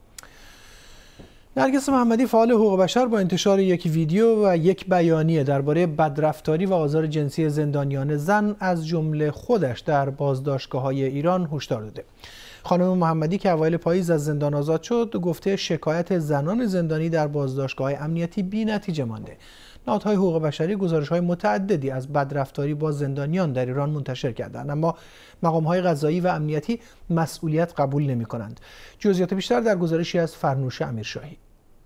نرگس محمدی فعال حقوق بشر با انتشار یک ویدیو و یک بیانیه درباره بدرفتاری و آزار جنسی زندانیان زن از جمله خودش در بازداشتگاه‌های ایران هشدار داده. خانم محمدی که اوایل پاییز از زندان آزاد شد گفته شکایت زنان زندانی در بازداشتگاه امنیتی بی‌نتیجه مانده. نهادهای حقوق بشری گزارش‌های متعددی از بدرفتاری با زندانیان در ایران منتشر کردند، اما مقام‌های قضایی و امنیتی مسئولیت قبول نمی‌کنند. جزئیات بیشتر در گزارشی از فرنوش امیرشاهی.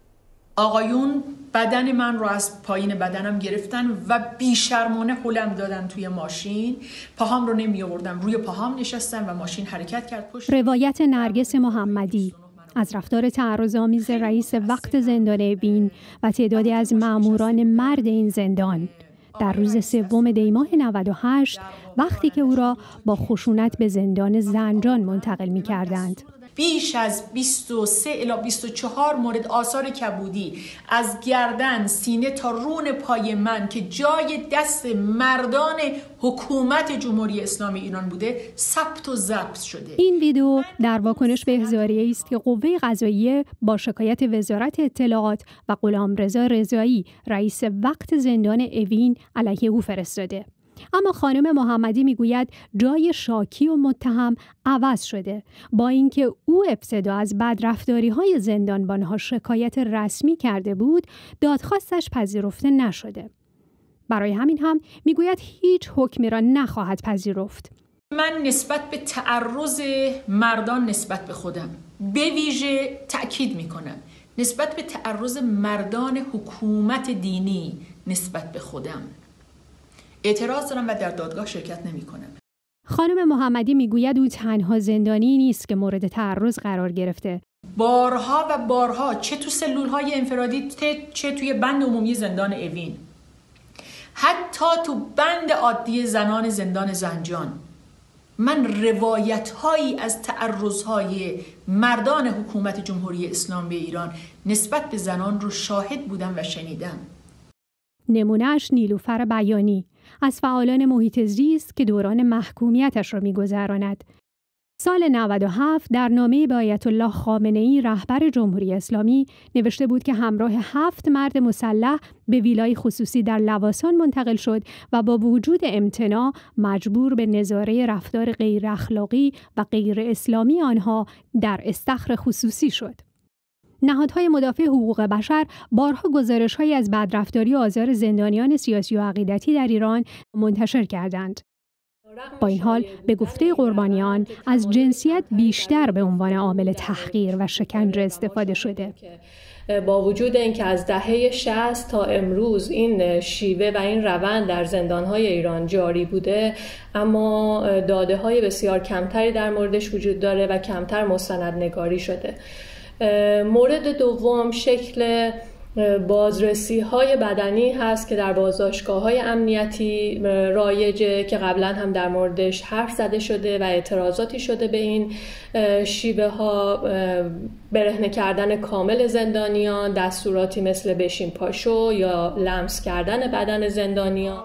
آقایون بدن من رو از پایین بدنم گرفتن و بیشرمانه هلم دادن توی ماشین. پاهام رو نمی آوردم، روی پاهام نشستم و ماشین حرکت کرد پشت. روایت نرگس محمدی از رفتار تعرض‌آمیز رئیس وقت زندان اوین و تعدادی از ماموران مرد این زندان در روز سوم دی ماه نود و هشت وقتی که او را با خشونت به زندان زنجان منتقل می‌کردند. بیش از بیست و سه الی بیست و چهار مورد آثار کبودی از گردن، سینه تا رون پای من که جای دست مردان حکومت جمهوری اسلامی ایران بوده ثبت و ضبط شده. این ویدیو در واکنش به احضاریه‌ای است که قوه قضاییه با شکایت وزارت اطلاعات و غلامرضا رضایی رئیس وقت زندان اوین علیه او فرستاده. اما خانم محمدی میگوید جای شاکی و متهم عوض شده. با اینکه او ابتدا از بدرفتاری‌های زندانبان‌ها شکایت رسمی کرده بود، دادخواستش پذیرفته نشده. برای همین هم میگوید هیچ حکمی را نخواهد پذیرفت. من نسبت به تعرض مردان نسبت به خودم به ویژه تأکید میکنم، نسبت به تعرض مردان حکومت دینی نسبت به خودم اعتراض دارم و در دادگاه شرکت نمی کنم. خانم محمدی میگوید او تنها زندانی نیست که مورد تعرض قرار گرفته. بارها و بارها چه تو سلولهای انفرادی چه توی بند عمومی زندان اوین، حتی تو بند عادی زنان زندان زنجان، من روایت هایی از تعرض های مردان حکومت جمهوری اسلامی ایران نسبت به زنان رو شاهد بودم و شنیدم. نمونهش نیلوفر بیانی از فعالان محیط زیست که دوران محکومیتش را می‌گذراند. سال نود و هفت در نامه به آیت الله خامنه‌ای رهبر جمهوری اسلامی نوشته بود که همراه هفت مرد مسلح به ویلای خصوصی در لواسان منتقل شد و با وجود امتناع مجبور به نظاره رفتار غیر اخلاقی و غیر اسلامی آنها در استخر خصوصی شد. نهادهای مدافع حقوق بشر بارها گزارش‌هایی از بدرفتاری و آزار زندانیان سیاسی و عقیدتی در ایران منتشر کردند. با این حال به گفته قربانیان از جنسیت بیشتر به عنوان عامل تحقیر و شکنجه استفاده شده. با وجود اینکه از دهه شصت تا امروز این شیوه و این روند در زندان‌های ایران جاری بوده، اما داده‌های بسیار کمتری در موردش وجود داره و کمتر مستندنگاری شده. مورد دوم شکل بازرسی های بدنی هست که در بازداشتگاه های امنیتی رایجه که قبلا هم در موردش حرف زده شده و اعتراضاتی شده به این شیوه ها. برهنه کردن کامل زندانیان، دستوراتی مثل بشین پاشو یا لمس کردن بدن زندانیان.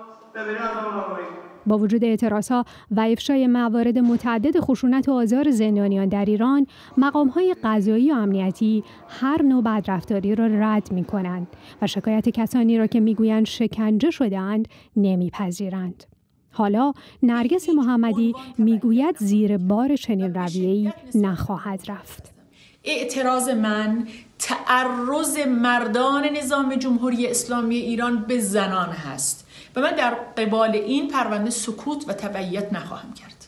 با وجود اعتراضها و افشای موارد متعدد خشونت و آزار زندانیان در ایران، مقام‌های قضایی و امنیتی هر نوع بدرفتاری را رد می‌کنند و شکایت کسانی را که می‌گویند شکنجه شده‌اند نمی‌پذیرند. حالا نرگس محمدی می‌گوید زیر بار چنین رویه‌ای نخواهد رفت. اعتراض من تعرض مردان نظام جمهوری اسلامی ایران به زنان هست و من در قبال این پرونده سکوت و تبعیت نخواهم کرد.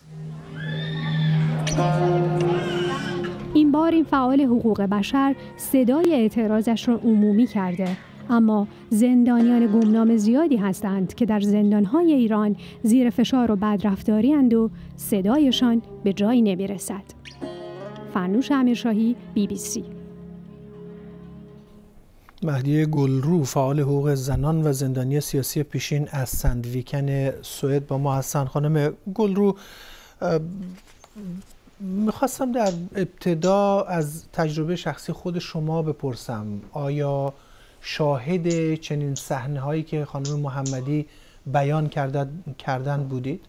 این بار این فعال حقوق بشر صدای اعتراضش را عمومی کرده، اما زندانیان گمنام زیادی هستند که در زندانهای ایران زیر فشار و بدرفتاری اند و صدایشان به جایی نمیرسد. فرنوش امیرشاهی، بی بی سی. مهدی گلرو فعال حقوق زنان و زندانی سیاسی پیشین از سندویکن سوئد با ما هستند. خانم گلرو، میخواستم در ابتدا از تجربه شخصی خود شما بپرسم، آیا شاهد چنین صحنه هایی که خانم محمدی بیان کردن بودید؟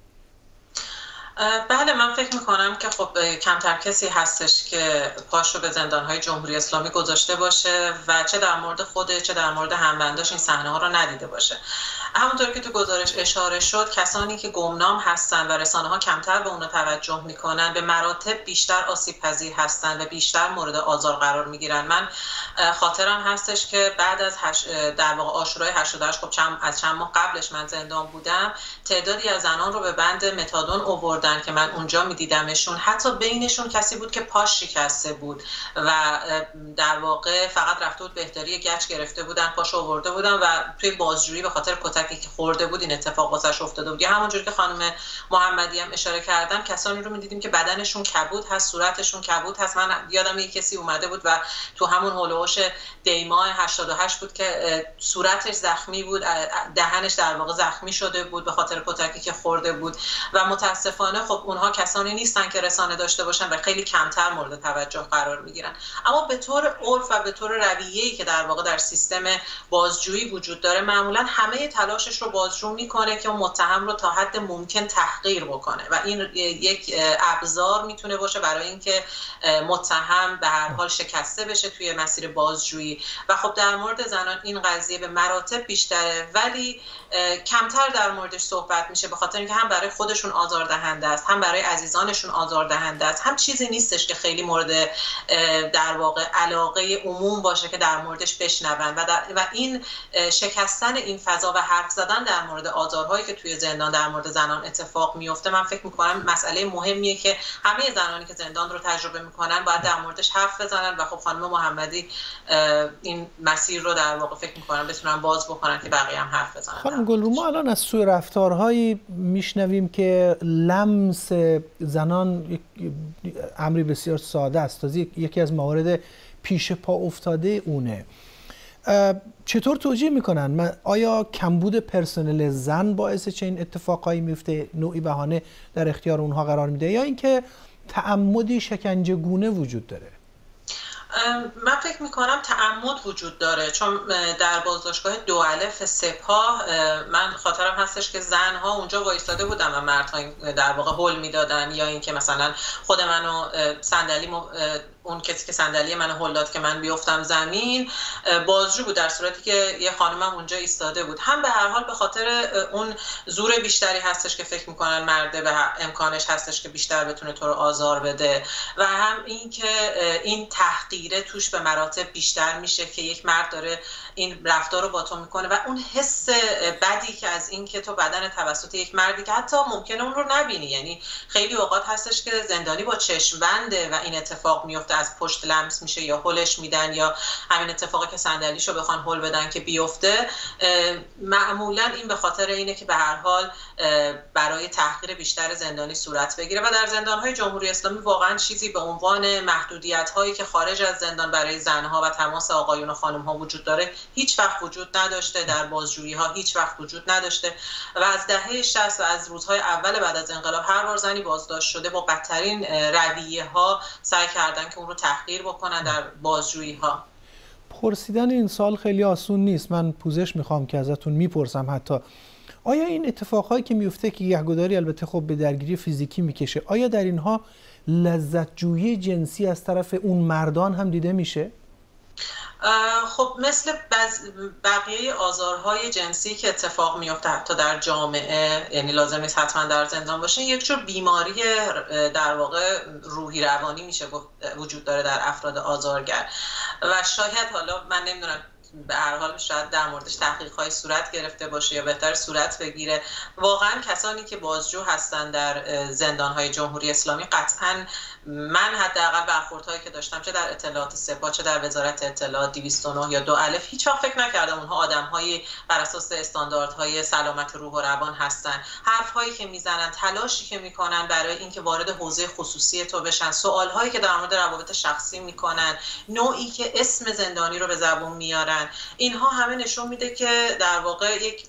بله، من فکر میکنم که خب کمتر کسی هستش که پاش رو به زندانهای جمهوری اسلامی گذاشته باشه و چه در مورد خوده چه در مورد همبنداش این صحنه ها رو ندیده باشه. همونطور که تو گزارش اشاره شد، کسانی که گمنام هستن و رسانه ها کمتر به اونا توجه میکنن به مراتب بیشتر آسیب پذیر هستن و بیشتر مورد آزار قرار میگیرن. من خاطرم هستش که بعد از هش... در واقع عاشورای هشتاد و هشت، خب چند... از چند ماه قبلش من زندان بودم، تعدادی از زنان رو به بند متادون آوردن که من اونجا میدیدمشون. حتی بینشون کسی بود که پاش شکسته بود و در واقع فقط رفته بود بهداری گچ گرفته بودن، پاش آورده بودن و توی بازجویی به خاطر کتکی که خورده بود این اتفاق واسش افتاده بود. یا همونجوری که خانم محمدی هم اشاره کردن، کسانی رو میدیدیم که بدنشون کبود هست، صورتشون کبود هست. من یادم یک کسی اومده بود و تو همون هولوش دیماه هشتاد و هشت بود که صورتش زخمی بود، دهنش در واقع زخمی شده بود به خاطر کتکی که خورده بود و متاسفانه خب اونها کسانی نیستن که رسانه داشته باشن و خیلی کمتر مورد توجه قرار میگیرن. اما به طور عرف و به طور رویه‌ای که در واقع در سیستم بازجویی وجود داره، معمولا همه تلاشش رو بازجو میکنه که اون متهم رو تا حد ممکن تحقیر بکنه و این یک ابزار میتونه باشه برای اینکه متهم به هر حال شکسته بشه توی مسیر بازجویی. و خب در مورد زنان این قضیه به مراتب بیشتره، ولی کمتر در موردش صحبت میشه به خاطر اینکه هم برای خودشون آزاردهنده است، هم برای عزیزانشون آزاردهنده است، هم چیزی نیستش که خیلی مورد در واقع علاقه عموم باشه که در موردش بشنون و, و این شکستن این فضا و حرف زدن در مورد آزارهایی که توی زندان در مورد زنان اتفاق میفته، من فکر میکنم مسئله مهمیه که همه زنانی که زندان رو تجربه میکنن باید در موردش حرف بزنن و خب خانم محمدی این مسیر رو در واقع فکر میکنم بتونن باز بکنن که بقیه هم حرف بزنن. خانم گلرو، ما الان از سوی رفتارهایی میشنویم که لمس زنان امری بسیار ساده است، تازه یکی از موارد پیش پا افتاده اونه. چطور توجیه میکنن؟ آیا کمبود پرسنل زن باعث چه این اتفاقایی میفته، نوعی بهانه در اختیار اونها قرار میده، یا اینکه تعمدی شکنجه‌گونه وجود داره؟ من فکر میکنم تعمد وجود داره، چون در بازداشتگاه دو الف سپاه من خاطرم هستش که زنها اونجا وایستاده بودن و مردها در واقع هول میدادن، یا اینکه مثلا خود منو صندلی اون کسی که صندلی منو هل داد که من بیفتم زمین بازجو بود، در صورتی که یه خانمم اونجا ایستاده بود. هم به هر حال به خاطر اون زور بیشتری هستش که فکر میکنن مرده و امکانش هستش که بیشتر بتونه تو رو آزار بده، و هم این که این تحقیره توش به مراتب بیشتر میشه که یک مرد داره این رفتار رو با تو میکنه و اون حس بدی که از این که تو بدن توسط یک مردی که حتی ممکنه اون رو نبینی، یعنی خیلی اوقات هستش که زندانی با چشم بنده و این اتفاق میفته، از پشت لمس میشه یا هلش میدن، یا همین اتفاقی که صندلیشو بخوان هل بدن که بیفته. معمولا این به خاطر اینه که به هر حال برای تحقیر بیشتر زندانی صورت بگیره و در زندان‌های جمهوری اسلامی واقعا چیزی به عنوان محدودیت‌هایی که خارج از زندان برای زنها و تماس آقایون و خانم‌ها وجود داره هیچ وقت وجود نداشته، در بازجویی‌ها هیچ وقت وجود نداشته و از دهه شصت و از روزهای اول بعد از انقلاب هر بار زنی بازداشت شده با بدترین رویه‌ها سعی کردن که اون رو تحقیر بکنن در بازجویی‌ها. پرسیدن این سال خیلی آسون نیست، من پوزش میخوام که ازتون میپرسم حتی آیا این اتفاقهایی که میفته که گهگداری البته خب به درگیری فیزیکی میکشه، آیا در اینها لذت جویی جنسی از طرف اون مردان هم دیده میشه؟ خب مثل بقیه آزارهای جنسی که اتفاق میفته حتی در جامعه، یعنی لازم نیست حتما در زندان باشه، یک جور بیماری در واقع روحی روانی میشه وجود داره در افراد آزارگر و شاید حالا من نمیدونم به هر حال شاید در موردش تحقیق‌های صورت گرفته باشه یا بهتر صورت بگیره. واقعا کسانی که بازجو هستن در زندان‌های جمهوری اسلامی قطعاً من حداقل برخوردهایی که داشتم چه در اطلاعات سپاه چه در وزارت اطلاعات دویست و نه یا دو الف هیچ وقت فکر نکردم اونها آدم‌های بر اساس استانداردهای سلامت روح و روان هستن. حرف‌هایی که میزنن، تلاشی که میکنن برای اینکه وارد حوزه خصوصی تو بشن، سوال‌هایی که در مورد روابط شخصی میکنن، نوعی که اسم زندانی رو به زبون میارن، اینها همه نشون میده که در واقع یک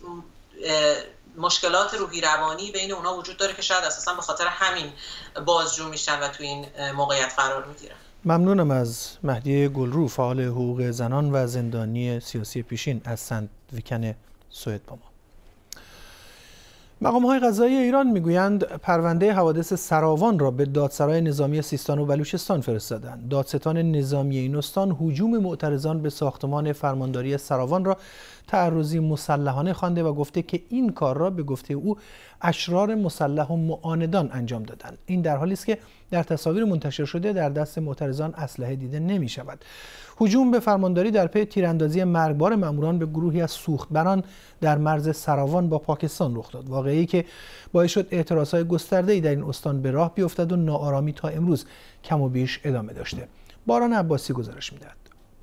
مشکلات روحی روانی بین اونا وجود داره که شاید اساسا به خاطر همین بازجو میشن و تو این موقعیت قرار میگیرن. ممنونم از مهدی گلرو، فعال حقوق زنان و زندانی سیاسی پیشین از سنت ویکن سوئد با ما. مقام‌های قضایی ایران میگویند پرونده حوادث سراوان را به دادسرای نظامی سیستان و بلوچستان فرستادند. دادستان نظامی این استان هجوم معترضان به ساختمان فرمانداری سراوان را تعرضی مسلحانه خوانده و گفته که این کار را به گفته او اشرار مسلح و معاندان انجام دادند. این در حالی است که در تصاویر منتشر شده در دست معترضان اسلحه دیده نمی شود. هجوم به فرمانداری در پی تیراندازی مرگبار ماموران به گروهی از سوختبران در مرز سراوان با پاکستان رخ داد. واقعی که باعث شد اعتراضهای گسترده‌ای در این استان به راه بیفتد و ناآرامی تا امروز کم و بیش ادامه داشته. باران عباسی گزارش می‌دهد.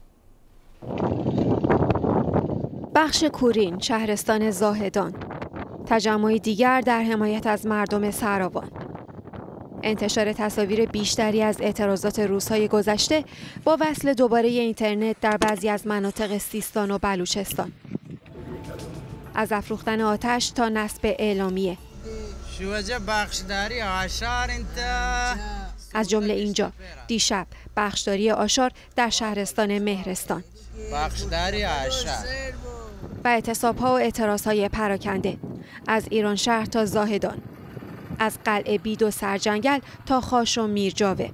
بخش کورین، شهرستان زاهدان. تجمعی دیگر در حمایت از مردم سراوان. انتشار تصاویر بیشتری از اعتراضات روزهای گذشته با وصل دوباره اینترنت در بعضی از مناطق سیستان و بلوچستان. از افروختن آتش تا نصب اعلامیه. از جمله اینجا دیشب بخشداری آشار در شهرستان مهرستان. و اعتصاب‌ها و اعتراض‌های پراکنده از ایران شهر تا زاهدان، از قلعه بید و سرجنگل تا خاش و میرجاوه.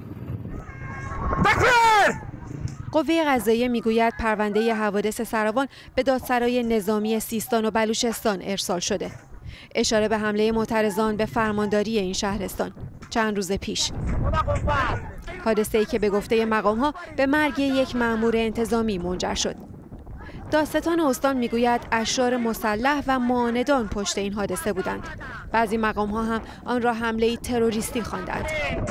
قوه قضاییه میگوید پرونده حوادث سراوان به دادسرای نظامی سیستان و بلوچستان ارسال شده. اشاره به حمله معترضان به فرمانداری این شهرستان چند روز پیش. حادثه‌ای که به گفته مقام‌ها به مرگ یک مأمور انتظامی منجر شد. دادستان استان میگوید اشرار مسلح و معاندان پشت این حادثه بودند. بعضی مقام‌ها هم آن را حمله تروریستی خواندند.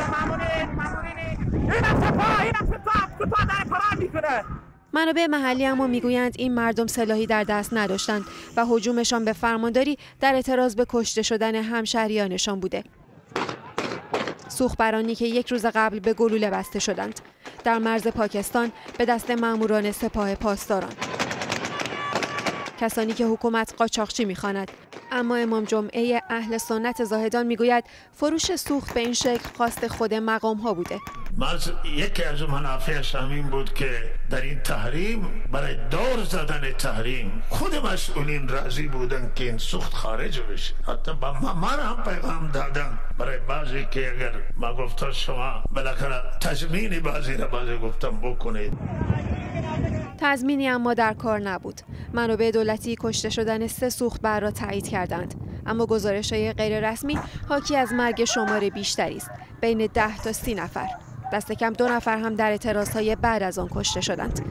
منابع محلی اما میگویند این مردم سلاحی در دست نداشتند و هجومشان به فرمانداری در اعتراض به کشته شدن همشهریانشان بوده. سوختبرانی که یک روز قبل به گلوله بسته شدند در مرز پاکستان به دست ماموران سپاه پاسداران. کسانی که حکومت قاچاقچی می‌خواند، اما امام جمعه اهل سنت زاهدان میگوید فروش سوخت به این شکل خواست خود مقام‌ها بوده. از یکی از منافعش همین بود که در این تحریم برای دور زدن تحریم خود مسئولین راضی بودن که این سوخت خارج بشه. حتی با من هم پیغام دادم برای بعضی که اگر ما گفتم شما بالاخره تضمین بعضی را بعضی گفتم بکنید. تضمینی اما در کار نبود. منابع دولتی کشته شدن سه سوختبر را تایید کردند، اما گزارش‌های غیر رسمی حاکی از مرگ شمار بیشتری است، بین ده تا سی نفر. دست کم دو نفر هم در اعتراضهای بعد از آن کشته شدند.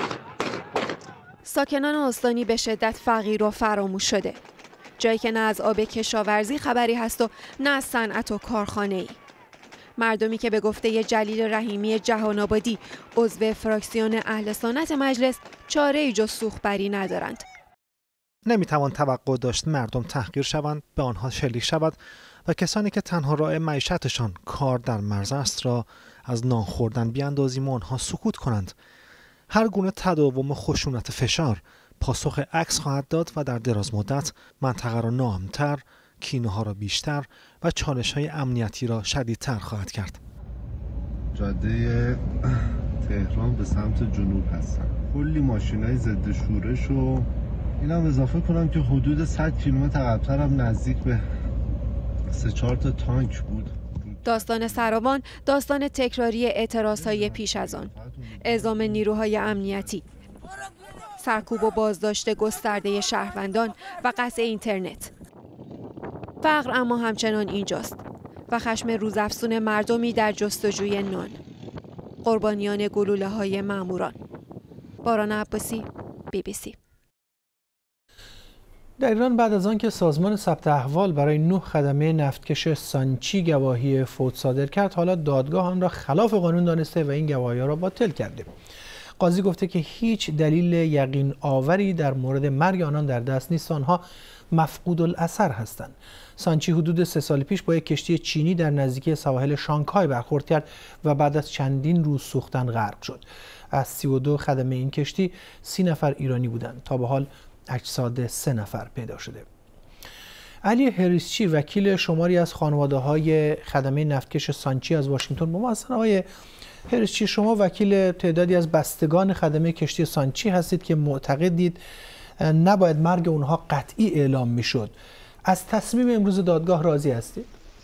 ساکنان استانی به شدت فقیر و فراموش شده، جایی که نه از آب کشاورزی خبری هست و نه از صنعت و کارخانه‌ای. مردمی که به گفته جلیل رحیمی جهان‌آبادی عضو فراکسیون اهل سنت مجلس چاره‌ای جز سوختبری ندارند. نمیتوان توقع داشت مردم تحقیر شوند، به آنها شلیک شود و کسانی که تنها راه معیشتشان کار در مرز است را از نان خوردن بیاندازیم و آنها سکوت کنند. هر گونه تداوم خشونت فشار پاسخ عکس خواهد داد و در دراز مدت منطقه را ناامن‌تر، کینه‌ها را بیشتر و چالش‌های امنیتی را شدیدتر خواهد کرد. جاده تهران به سمت جنوب هستن. کلی ماشینای ضد شورش و اینم اضافه کنم که حدود صد کیلومتر عقب‌تر هم نزدیک به سه چهار تا تانک بود. داستان سراوان داستان تکراری اعتراض‌های پیش از آن، اعزام نیروهای امنیتی، سرکوب و بازداشت گسترده شهروندان و قطع اینترنت. فقر اما همچنان اینجاست و خشم روزافزون مردمی در جستجوی نان. قربانیان گلوله‌های ماموران. باران عباسی، بی بی سی. در ایران بعد از آنکه سازمان ثبت احوال برای نه خدمه نفتکش سانچی گواهی فوت صادر کرد، حالا دادگاه آن را خلاف قانون دانسته و این گواهی‌ها را باطل کرده. قاضی گفته که هیچ دلیل یقین آوری در مورد مرگ آنان در دست نیست، آنها مفقود الاثر هستند. سانچی حدود سه سال پیش با یک کشتی چینی در نزدیکی سواحل شانگهای برخورد کرد و بعد از چندین روز سوختن غرق شد. از سی و دو خدمه این کشتی سی نفر ایرانی بودند. تا به حال اجساد سه نفر پیدا شده. علی هریسچی وکیل شماری از خانواده های خدمه نفتکش سانچی از واشنگتن با ما هستن. آقای هریسچی، شما وکیل تعدادی از بستگان خدمه کشتی سانچی هستید که معتقدید نباید مرگ اونها قطعی اعلام میشد. از تصمیم امروز دادگاه راضی هستید؟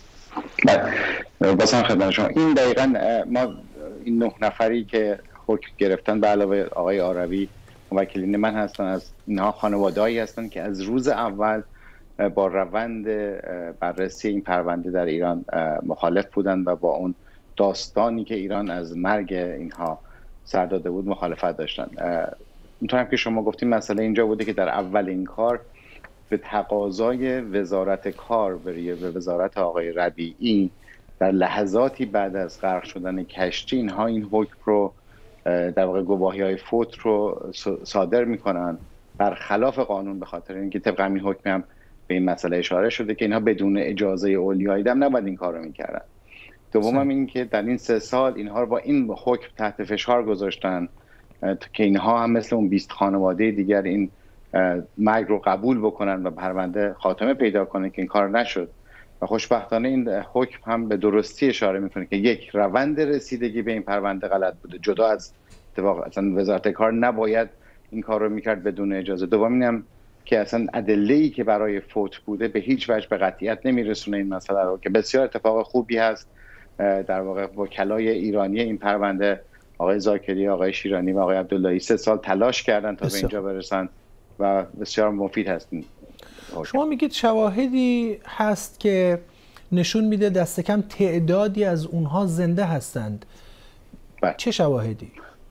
بله، بازم خدمت شما. این دقیقاً ما این نه نفری که حکم گرفتن به علاوه آقای آروی وکیلین من هستن، از اینها خانواده‌ای هستن که از روز اول با روند بررسی این پرونده در ایران مخالف بودن و با اون داستانی که ایران از مرگ اینها سر داده بود مخالفت داشتن. اونطور که شما گفتیم مسئله اینجا بوده که در اول این کار به تقاضای وزارت کار به وزارت آقای ربیعی در لحظاتی بعد از غرق شدن کشتی اینها این حکم رو در واقع گواهی های فوت رو صادر میکنن برخلاف قانون، به خاطر اینکه طبق همین حکم هم به این مسئله اشاره شده که اینها بدون اجازه اولیای دم نباید این کار رو میکردن. دوم هم این که در این سه سال اینها رو با این حکم تحت فشار گذاشتن که اینها هم مثل اون بیست خانواده دیگر این مرگ رو قبول بکنن و پرونده خاتمه پیدا کنه که این کار نشد. و خوشبختانه این حکم هم به درستی اشاره میکنه که یک، روند رسیدگی به این پرونده غلط بوده، جدا از اتفاق اصلا وزارت کار نباید این کار رو میکرد بدون اجازه. دوم اینم که اصلا ادله‌ای که برای فوت بوده به هیچ وجه به قطعیت نمیرسونه این مسئله رو، که بسیار اتفاق خوبی هست. در واقع وکلای ایرانی این پرونده آقای زاکری، آقای شیرانی و آقای عبداللهی سه سال تلاش کردن تا به اینجا برسن و بسیار مفید هستین. شما میگید شواهدی هست که نشون میده دست کم تعدادی از اونها زنده هستند. بله. چه شواهدی؟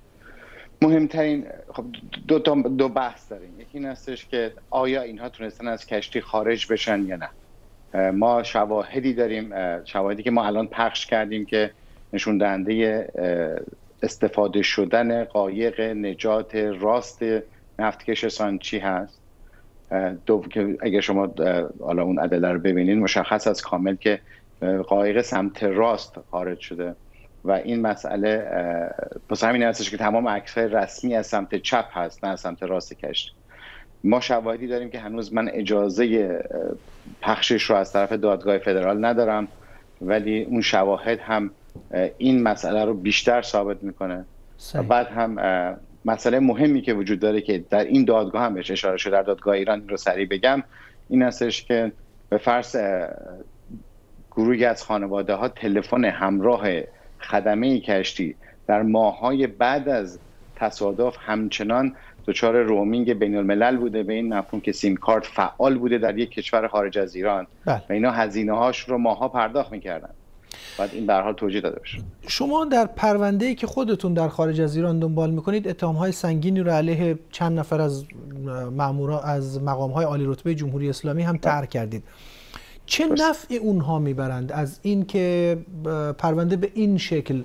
مهمترین خب دو تا دو بحث داریم. یکی این هستش که آیا اینها تونستن از کشتی خارج بشن یا نه. ما شواهدی داریم، شواهدی که ما الان پخش کردیم که نشون دهنده استفاده شدن قایق نجات راست نفتکش سانچی هست. دو که اگر شما حالا اون ادله رو ببینید مشخص از کامل که قایق سمت راست خارج شده و این مسئله پس همین هستش که تمام عکس‌های رسمی از سمت چپ هست نه از سمت راست کشتی. ما شواهدی داریم که هنوز من اجازه پخشش رو از طرف دادگاه فدرال ندارم، ولی اون شواهد هم این مسئله رو بیشتر ثابت میکنه. و بعد هم مسئله مهمی که وجود داره که در این دادگاه هم بهش اشاره شده، در دادگاه ایران رو سریع بگم، این هستش که به فرض گروهی از خانواده ها تلفن همراه خدمه کشتی در ماه‌های بعد از تصادف همچنان دچار رومینگ بین الملل بوده، به این مفهوم که سیم کارت فعال بوده در یک کشور خارج از ایران. بله. و اینا هزینه هاش رو ماها پرداخت میکردن. باید این به هر حال توجیه داده بشه. شما در پرونده‌ای که خودتون در خارج از ایران دنبال میکنید اتهام‌های سنگینی رو علیه چند نفر از مامورا از مقام‌های عالی رتبه جمهوری اسلامی هم طرح کردید. چه نفعی اونها میبرند از این که پرونده به این شکل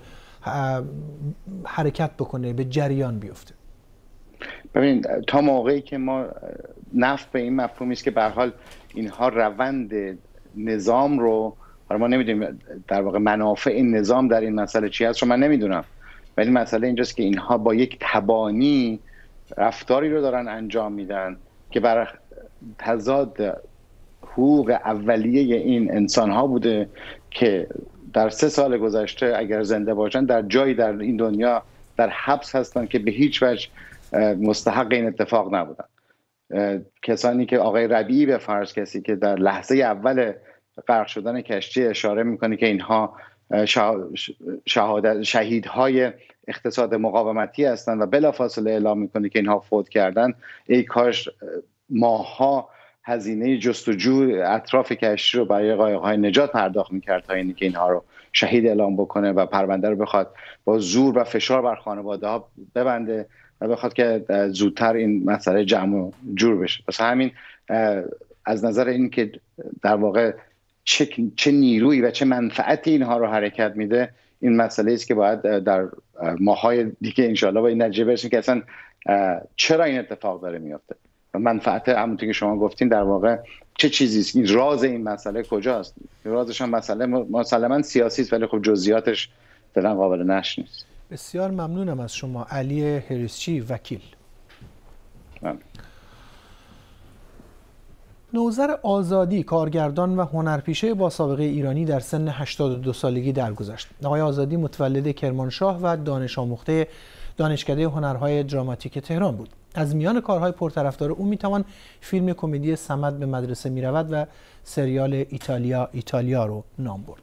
حرکت بکنه، به جریان بیفته؟ ببینید تا موقعی که ما نفع به این مفهومی است که به هر حال اینها روند نظام رو، ما نمیدونیم در واقع منافع این نظام در این مسئله چی هست، چون من نمیدونم، ولی مسئله اینجاست که اینها با یک تبانی رفتاری رو دارن انجام میدن که بر تضاد حقوق اولیه این انسان ها بوده که در سه سال گذشته اگر زنده باشن در جایی در این دنیا در حبس هستن که به هیچ وجه مستحق این اتفاق نبودن. کسانی که آقای ربیعی به فرض کسی که در لحظه اول غرق شدن کشتی اشاره میکنه که اینها شهادت شهیدهای اقتصاد مقاومتی هستند و بلافاصله اعلام میکنه که اینها فوت کردن، ای کاش ماها هزینه جستجو اطراف کشتی رو برای قایق‌های نجات پرداخت میکرد تا اینکه اینها رو شهید اعلام بکنه و پرونده رو بخواد با زور و فشار بر خانواده ها ببنده و بخواد که زودتر این مسئله جمع جور بشه. پس همین از نظر این که در واقع چه, چه نیرویی و چه منفعتی اینها رو حرکت میده، این مسئله است که باید در ماهای دیگه انشاءالله با این نتیجه برسیم که اصلا چرا این اتفاق داره میفته و منفعت همونطور که شما گفتین در واقع چه چیزی است، این راز این مسئله کجاست. رازش هم مسئله مسلماً سیاسی است، ولی خب جزئیاتش فعلا قابل نشر نیست. بسیار ممنونم از شما علی هریسچی وکیل. ممنون. نوذر آزادی کارگردان و هنرپیشه با سابقه ایرانی در سن هشتاد و دو سالگی درگذشت. آقای آزادی متولد کرمانشاه و دانش آموخته دانشکده هنرهای دراماتیک تهران بود. از میان کارهای پرطرفدار او میتوان فیلم کمدی صمد به مدرسه میرود و سریال ایتالیا ایتالیا رو نام برد.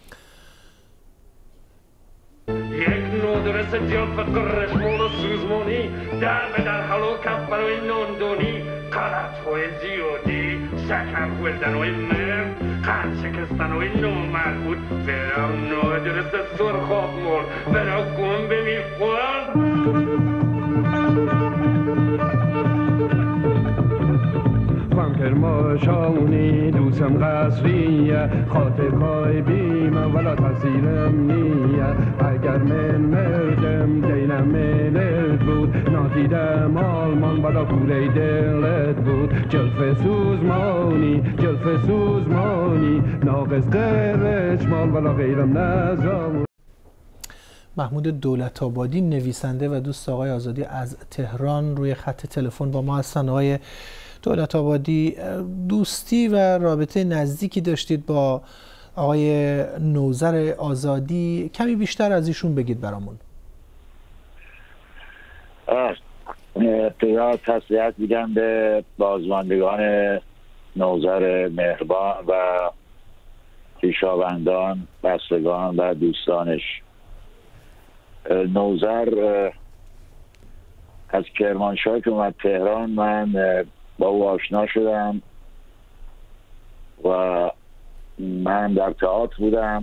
یک نودرس جلف قرشمون و سوزمونی در به در حلو کفروی نوندونی قلط خوی زیودی شکر خوی دنوی مرد قد شکستنوی نومرد بود فرا نودرس سرخاب مول فرا گنبه میخورد. کرماشانی دوستم قصریه خاطر خواهی بیم ولا تحصیلم نیه اگر من مردم دینم ملت بود نادیدم آلمان ولا کوره دلت بود جلف سوزمانی جلف سوزمانی ناقص قرشمال ولا غیرم نزام. محمود دولت‌آبادی نویسنده و دوست آقای آزادی از تهران روی خط تلفن با ما هستن. آقای دولت‌آبادی، دوستی و رابطه نزدیکی داشتید با آقای نوذر آزادی، کمی بیشتر از ایشون بگید برامون. ابتدا تسلیت میگم به بازماندگان نوذر مهربان و خویشاوندان، بستگان و دوستانش. نوذر از کرمانشاه که اومد تهران من با او آشنا شدم و من در تئاتر بودم.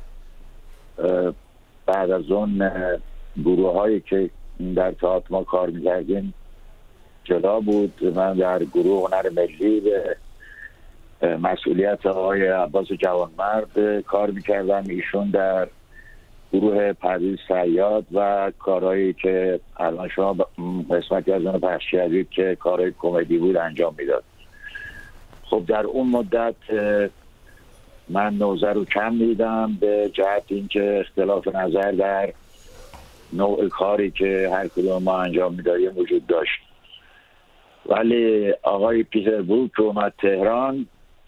بعد از اون گروه هایی که در تئاتر ما کار میکردیم جدا بود. من در گروه هنر ملی به مسئولیت آقای عباس جوانمرد کار میکردم، ایشون در گروه پرویز صیاد و کارهایی که الان شما قسمتی از اون پخش کردید که کارهای کمدی بود انجام میداد. خب در اون مدت من نوذر رو کم دیدم به جهت اینکه اختلاف نظر در نوع کاری که هر کدوم ما انجام میدادیم وجود داشت. ولی آقای پیتر بروک که اومد تهران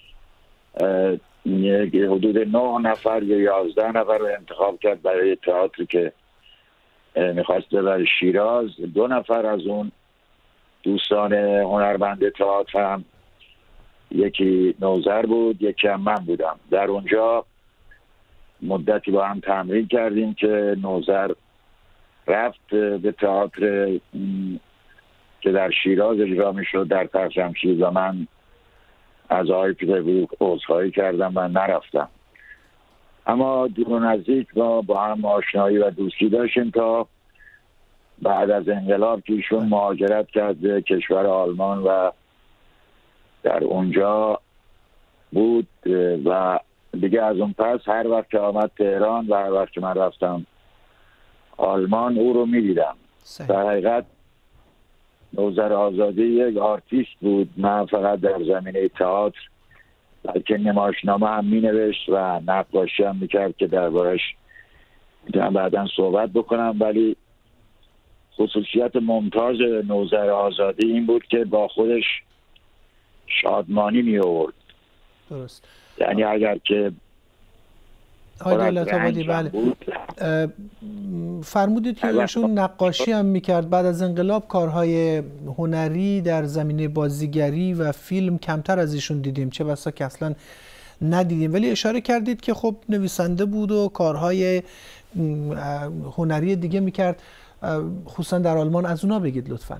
حدود نه نفر یا یازده نفر رو انتخاب کرد برای تئاتری که میخواست ببره شیراز. دو نفر از اون دوستان هنرمند تئاتر هم، یکی نوذر بود یکی هم من بودم. در اونجا مدتی با هم تمرین کردیم که نوذر رفت به تئاتر که در شیراز اجرا میشد در تخت جمشید و من از آقای پیتر بروک عذرخواهی کردم و نرفتم. اما دور و نزدیک ما با هم آشنایی و دوستی داشتیم تا بعد از انقلاب که ایشون مهاجرت کرد به کشور آلمان و در اونجا بود و دیگه از اون پس هر وقت که آمد تهران و هر وقت که من رفتم آلمان او رو میدیدم. در حقیقت نوذر آزادی یک آرتیست بود، نه فقط در زمینه تئاتر بلکه نمایشنامه هم می نوشت و نقاشی هم میکرد که دربارش میتونم بعدا صحبت بکنم. ولی خصوصیت ممتاز نوذر آزادی این بود که با خودش شادمانی می آورد. درست. یعنی اگر که آقای دولت‌آبادی بله فرمودید که ایشون نقاشی هم میکرد. بعد از انقلاب کارهای هنری در زمینه بازیگری و فیلم کمتر از ایشون دیدیم، چه بسا که اصلا ندیدیم. ولی اشاره کردید که خب نویسنده بود و کارهای هنری دیگه میکرد، خصوصا در آلمان. از اونا بگید لطفاً.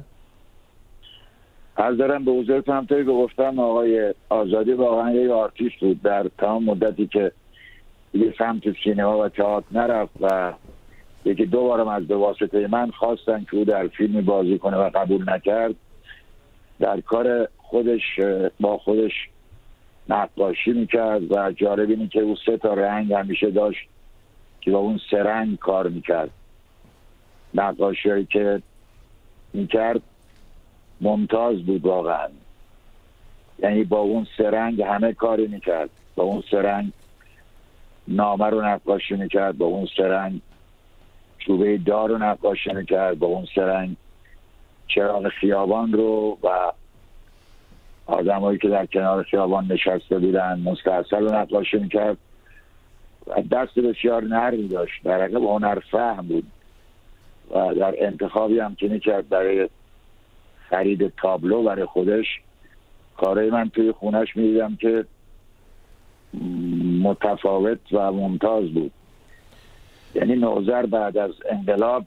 از دارم به حضورت همطوری که گفتم آقای آزادی واقعا یک آرتیست بود. در تمام مدتی که یه سمت سینما و تئاتر نرفت و یکی دو بارم از به واسطه من خواستن که او در فیلمی بازی کنه و قبول نکرد، در کار خودش با خودش نقاشی میکرد و جالب اینه که او سه تا رنگ همیشه داشت که با اون سه رنگ کار میکرد. نقاشی هایی که میکرد ممتاز بود واقعا، یعنی با اون سه رنگ همه کاری میکرد. با اون سه رنگ نامه رو نقاشی میکرد، با اون سه رنگ چوبه دار رو نقاشی میکرد، با اون سه رنگ چراغ خیابان رو و آدمایی که در کنار خیابان نشسته بودن مستحصل رو نقاشی میکرد و دست بسیار نرمی داشت، در حقیقت هنر فهم بود و در انتخابی هم که میکرد برای خرید تابلو برای خودش. کارهای من توی خونش میدیدم که متفاوت و ممتاز بود. یعنی نوذر بعد از انقلاب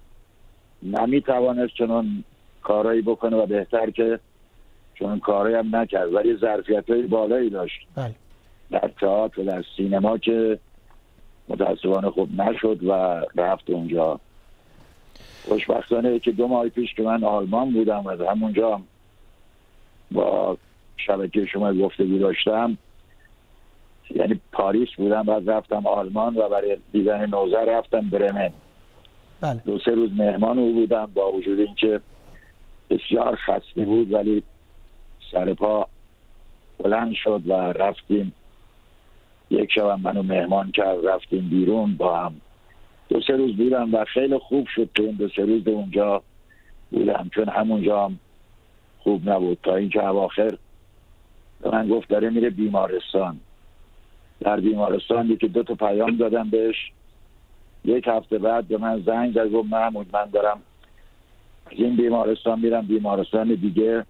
نمیتوانست چنون کارهایی بکنه و بهتر که چون کارهایی هم نکرد، ولی ظرفیت‌های بالایی داشت بله. در تئاتر و در سینما که متاسفانه خوب نشد و رفت اونجا. خوشبختانه که دو ماه پیش که من آلمان بودم و همونجا با شبکه شما گفتگو داشتم، یعنی پاریس بودم بعد رفتم آلمان و برای دیدن نوذر رفتم برمن. بله. دو سه روز مهمان او بودم با وجود اینکه بسیار خسته بود ولی سر پا بلند شد و رفتیم. یک شب منو مهمان کرد، رفتیم بیرون با هم دو سه روز بودم و خیلی خوب شد تو این دو سه روز اونجا بودم، چون همونجا هم خوب نبود تا اینکه اواخر به من گفت داره میره بیمارستان. در بیمارستان که دو تا پیام دادم بهش، یک هفته بعد به من زنگ زد گفت محمود من دارم از این بیمارستان میرم بیمارستان دیگه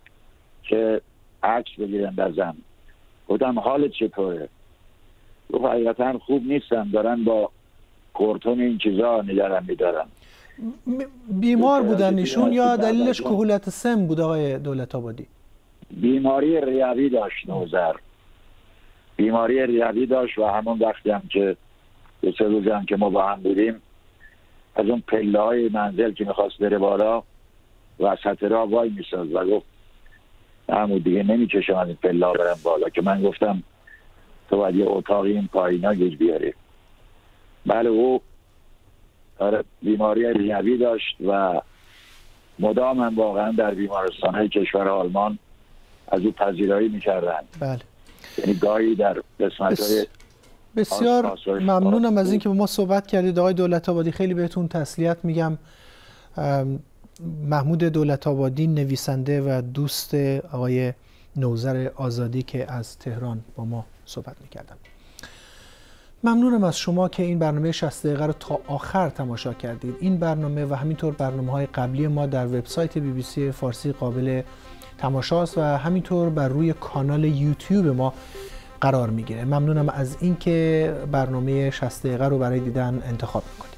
که عکس بگیرن ازم. گفتم حالت چطوره؟ گفت حقیقتا خوب نیستم، دارن با کورتون این چیزا نگران میدارن. بیمار بودن ایشون یا دلیلش کهولت سن بود آقای دولت آبادی؟ بیماری ریوی داشت نوذر، بیماری ریوی داشت و همون وقتی هم که دو سه روزی هم که ما با هم بودیم از اون پله های منزل که میخواست بره بالا وسط راه وای میساد و گفت همون دیگه نمیکشم از این پله ها برم بالا، که من گفتم تو باید یه اتاقی این پایینا گیج بیاری. بله او بیماری ریوی داشت و مدام هم واقعا در بیمارستان های کشور آلمان از او پذیرایی میکردن. بله. یعنی گاهی در قسمت های بسیار ممنونم از اینکه با ما صحبت کردید آقای دولت آبادی. خیلی بهتون تسلیت میگم. محمود دولت آبادی نویسنده و دوست آقای نوذر آزادی که از تهران با ما صحبت میکردم. ممنونم از شما که این برنامه شصت دقیقه رو تا آخر تماشا کردید. این برنامه و همینطور برنامه‌های قبلی ما در وبسایت بی بی سی فارسی قابل تماشاست و همینطور بر روی کانال یوتیوب ما قرار میگیره. ممنونم از اینکه برنامه شصت دقیقه رو برای دیدن انتخاب میکنید.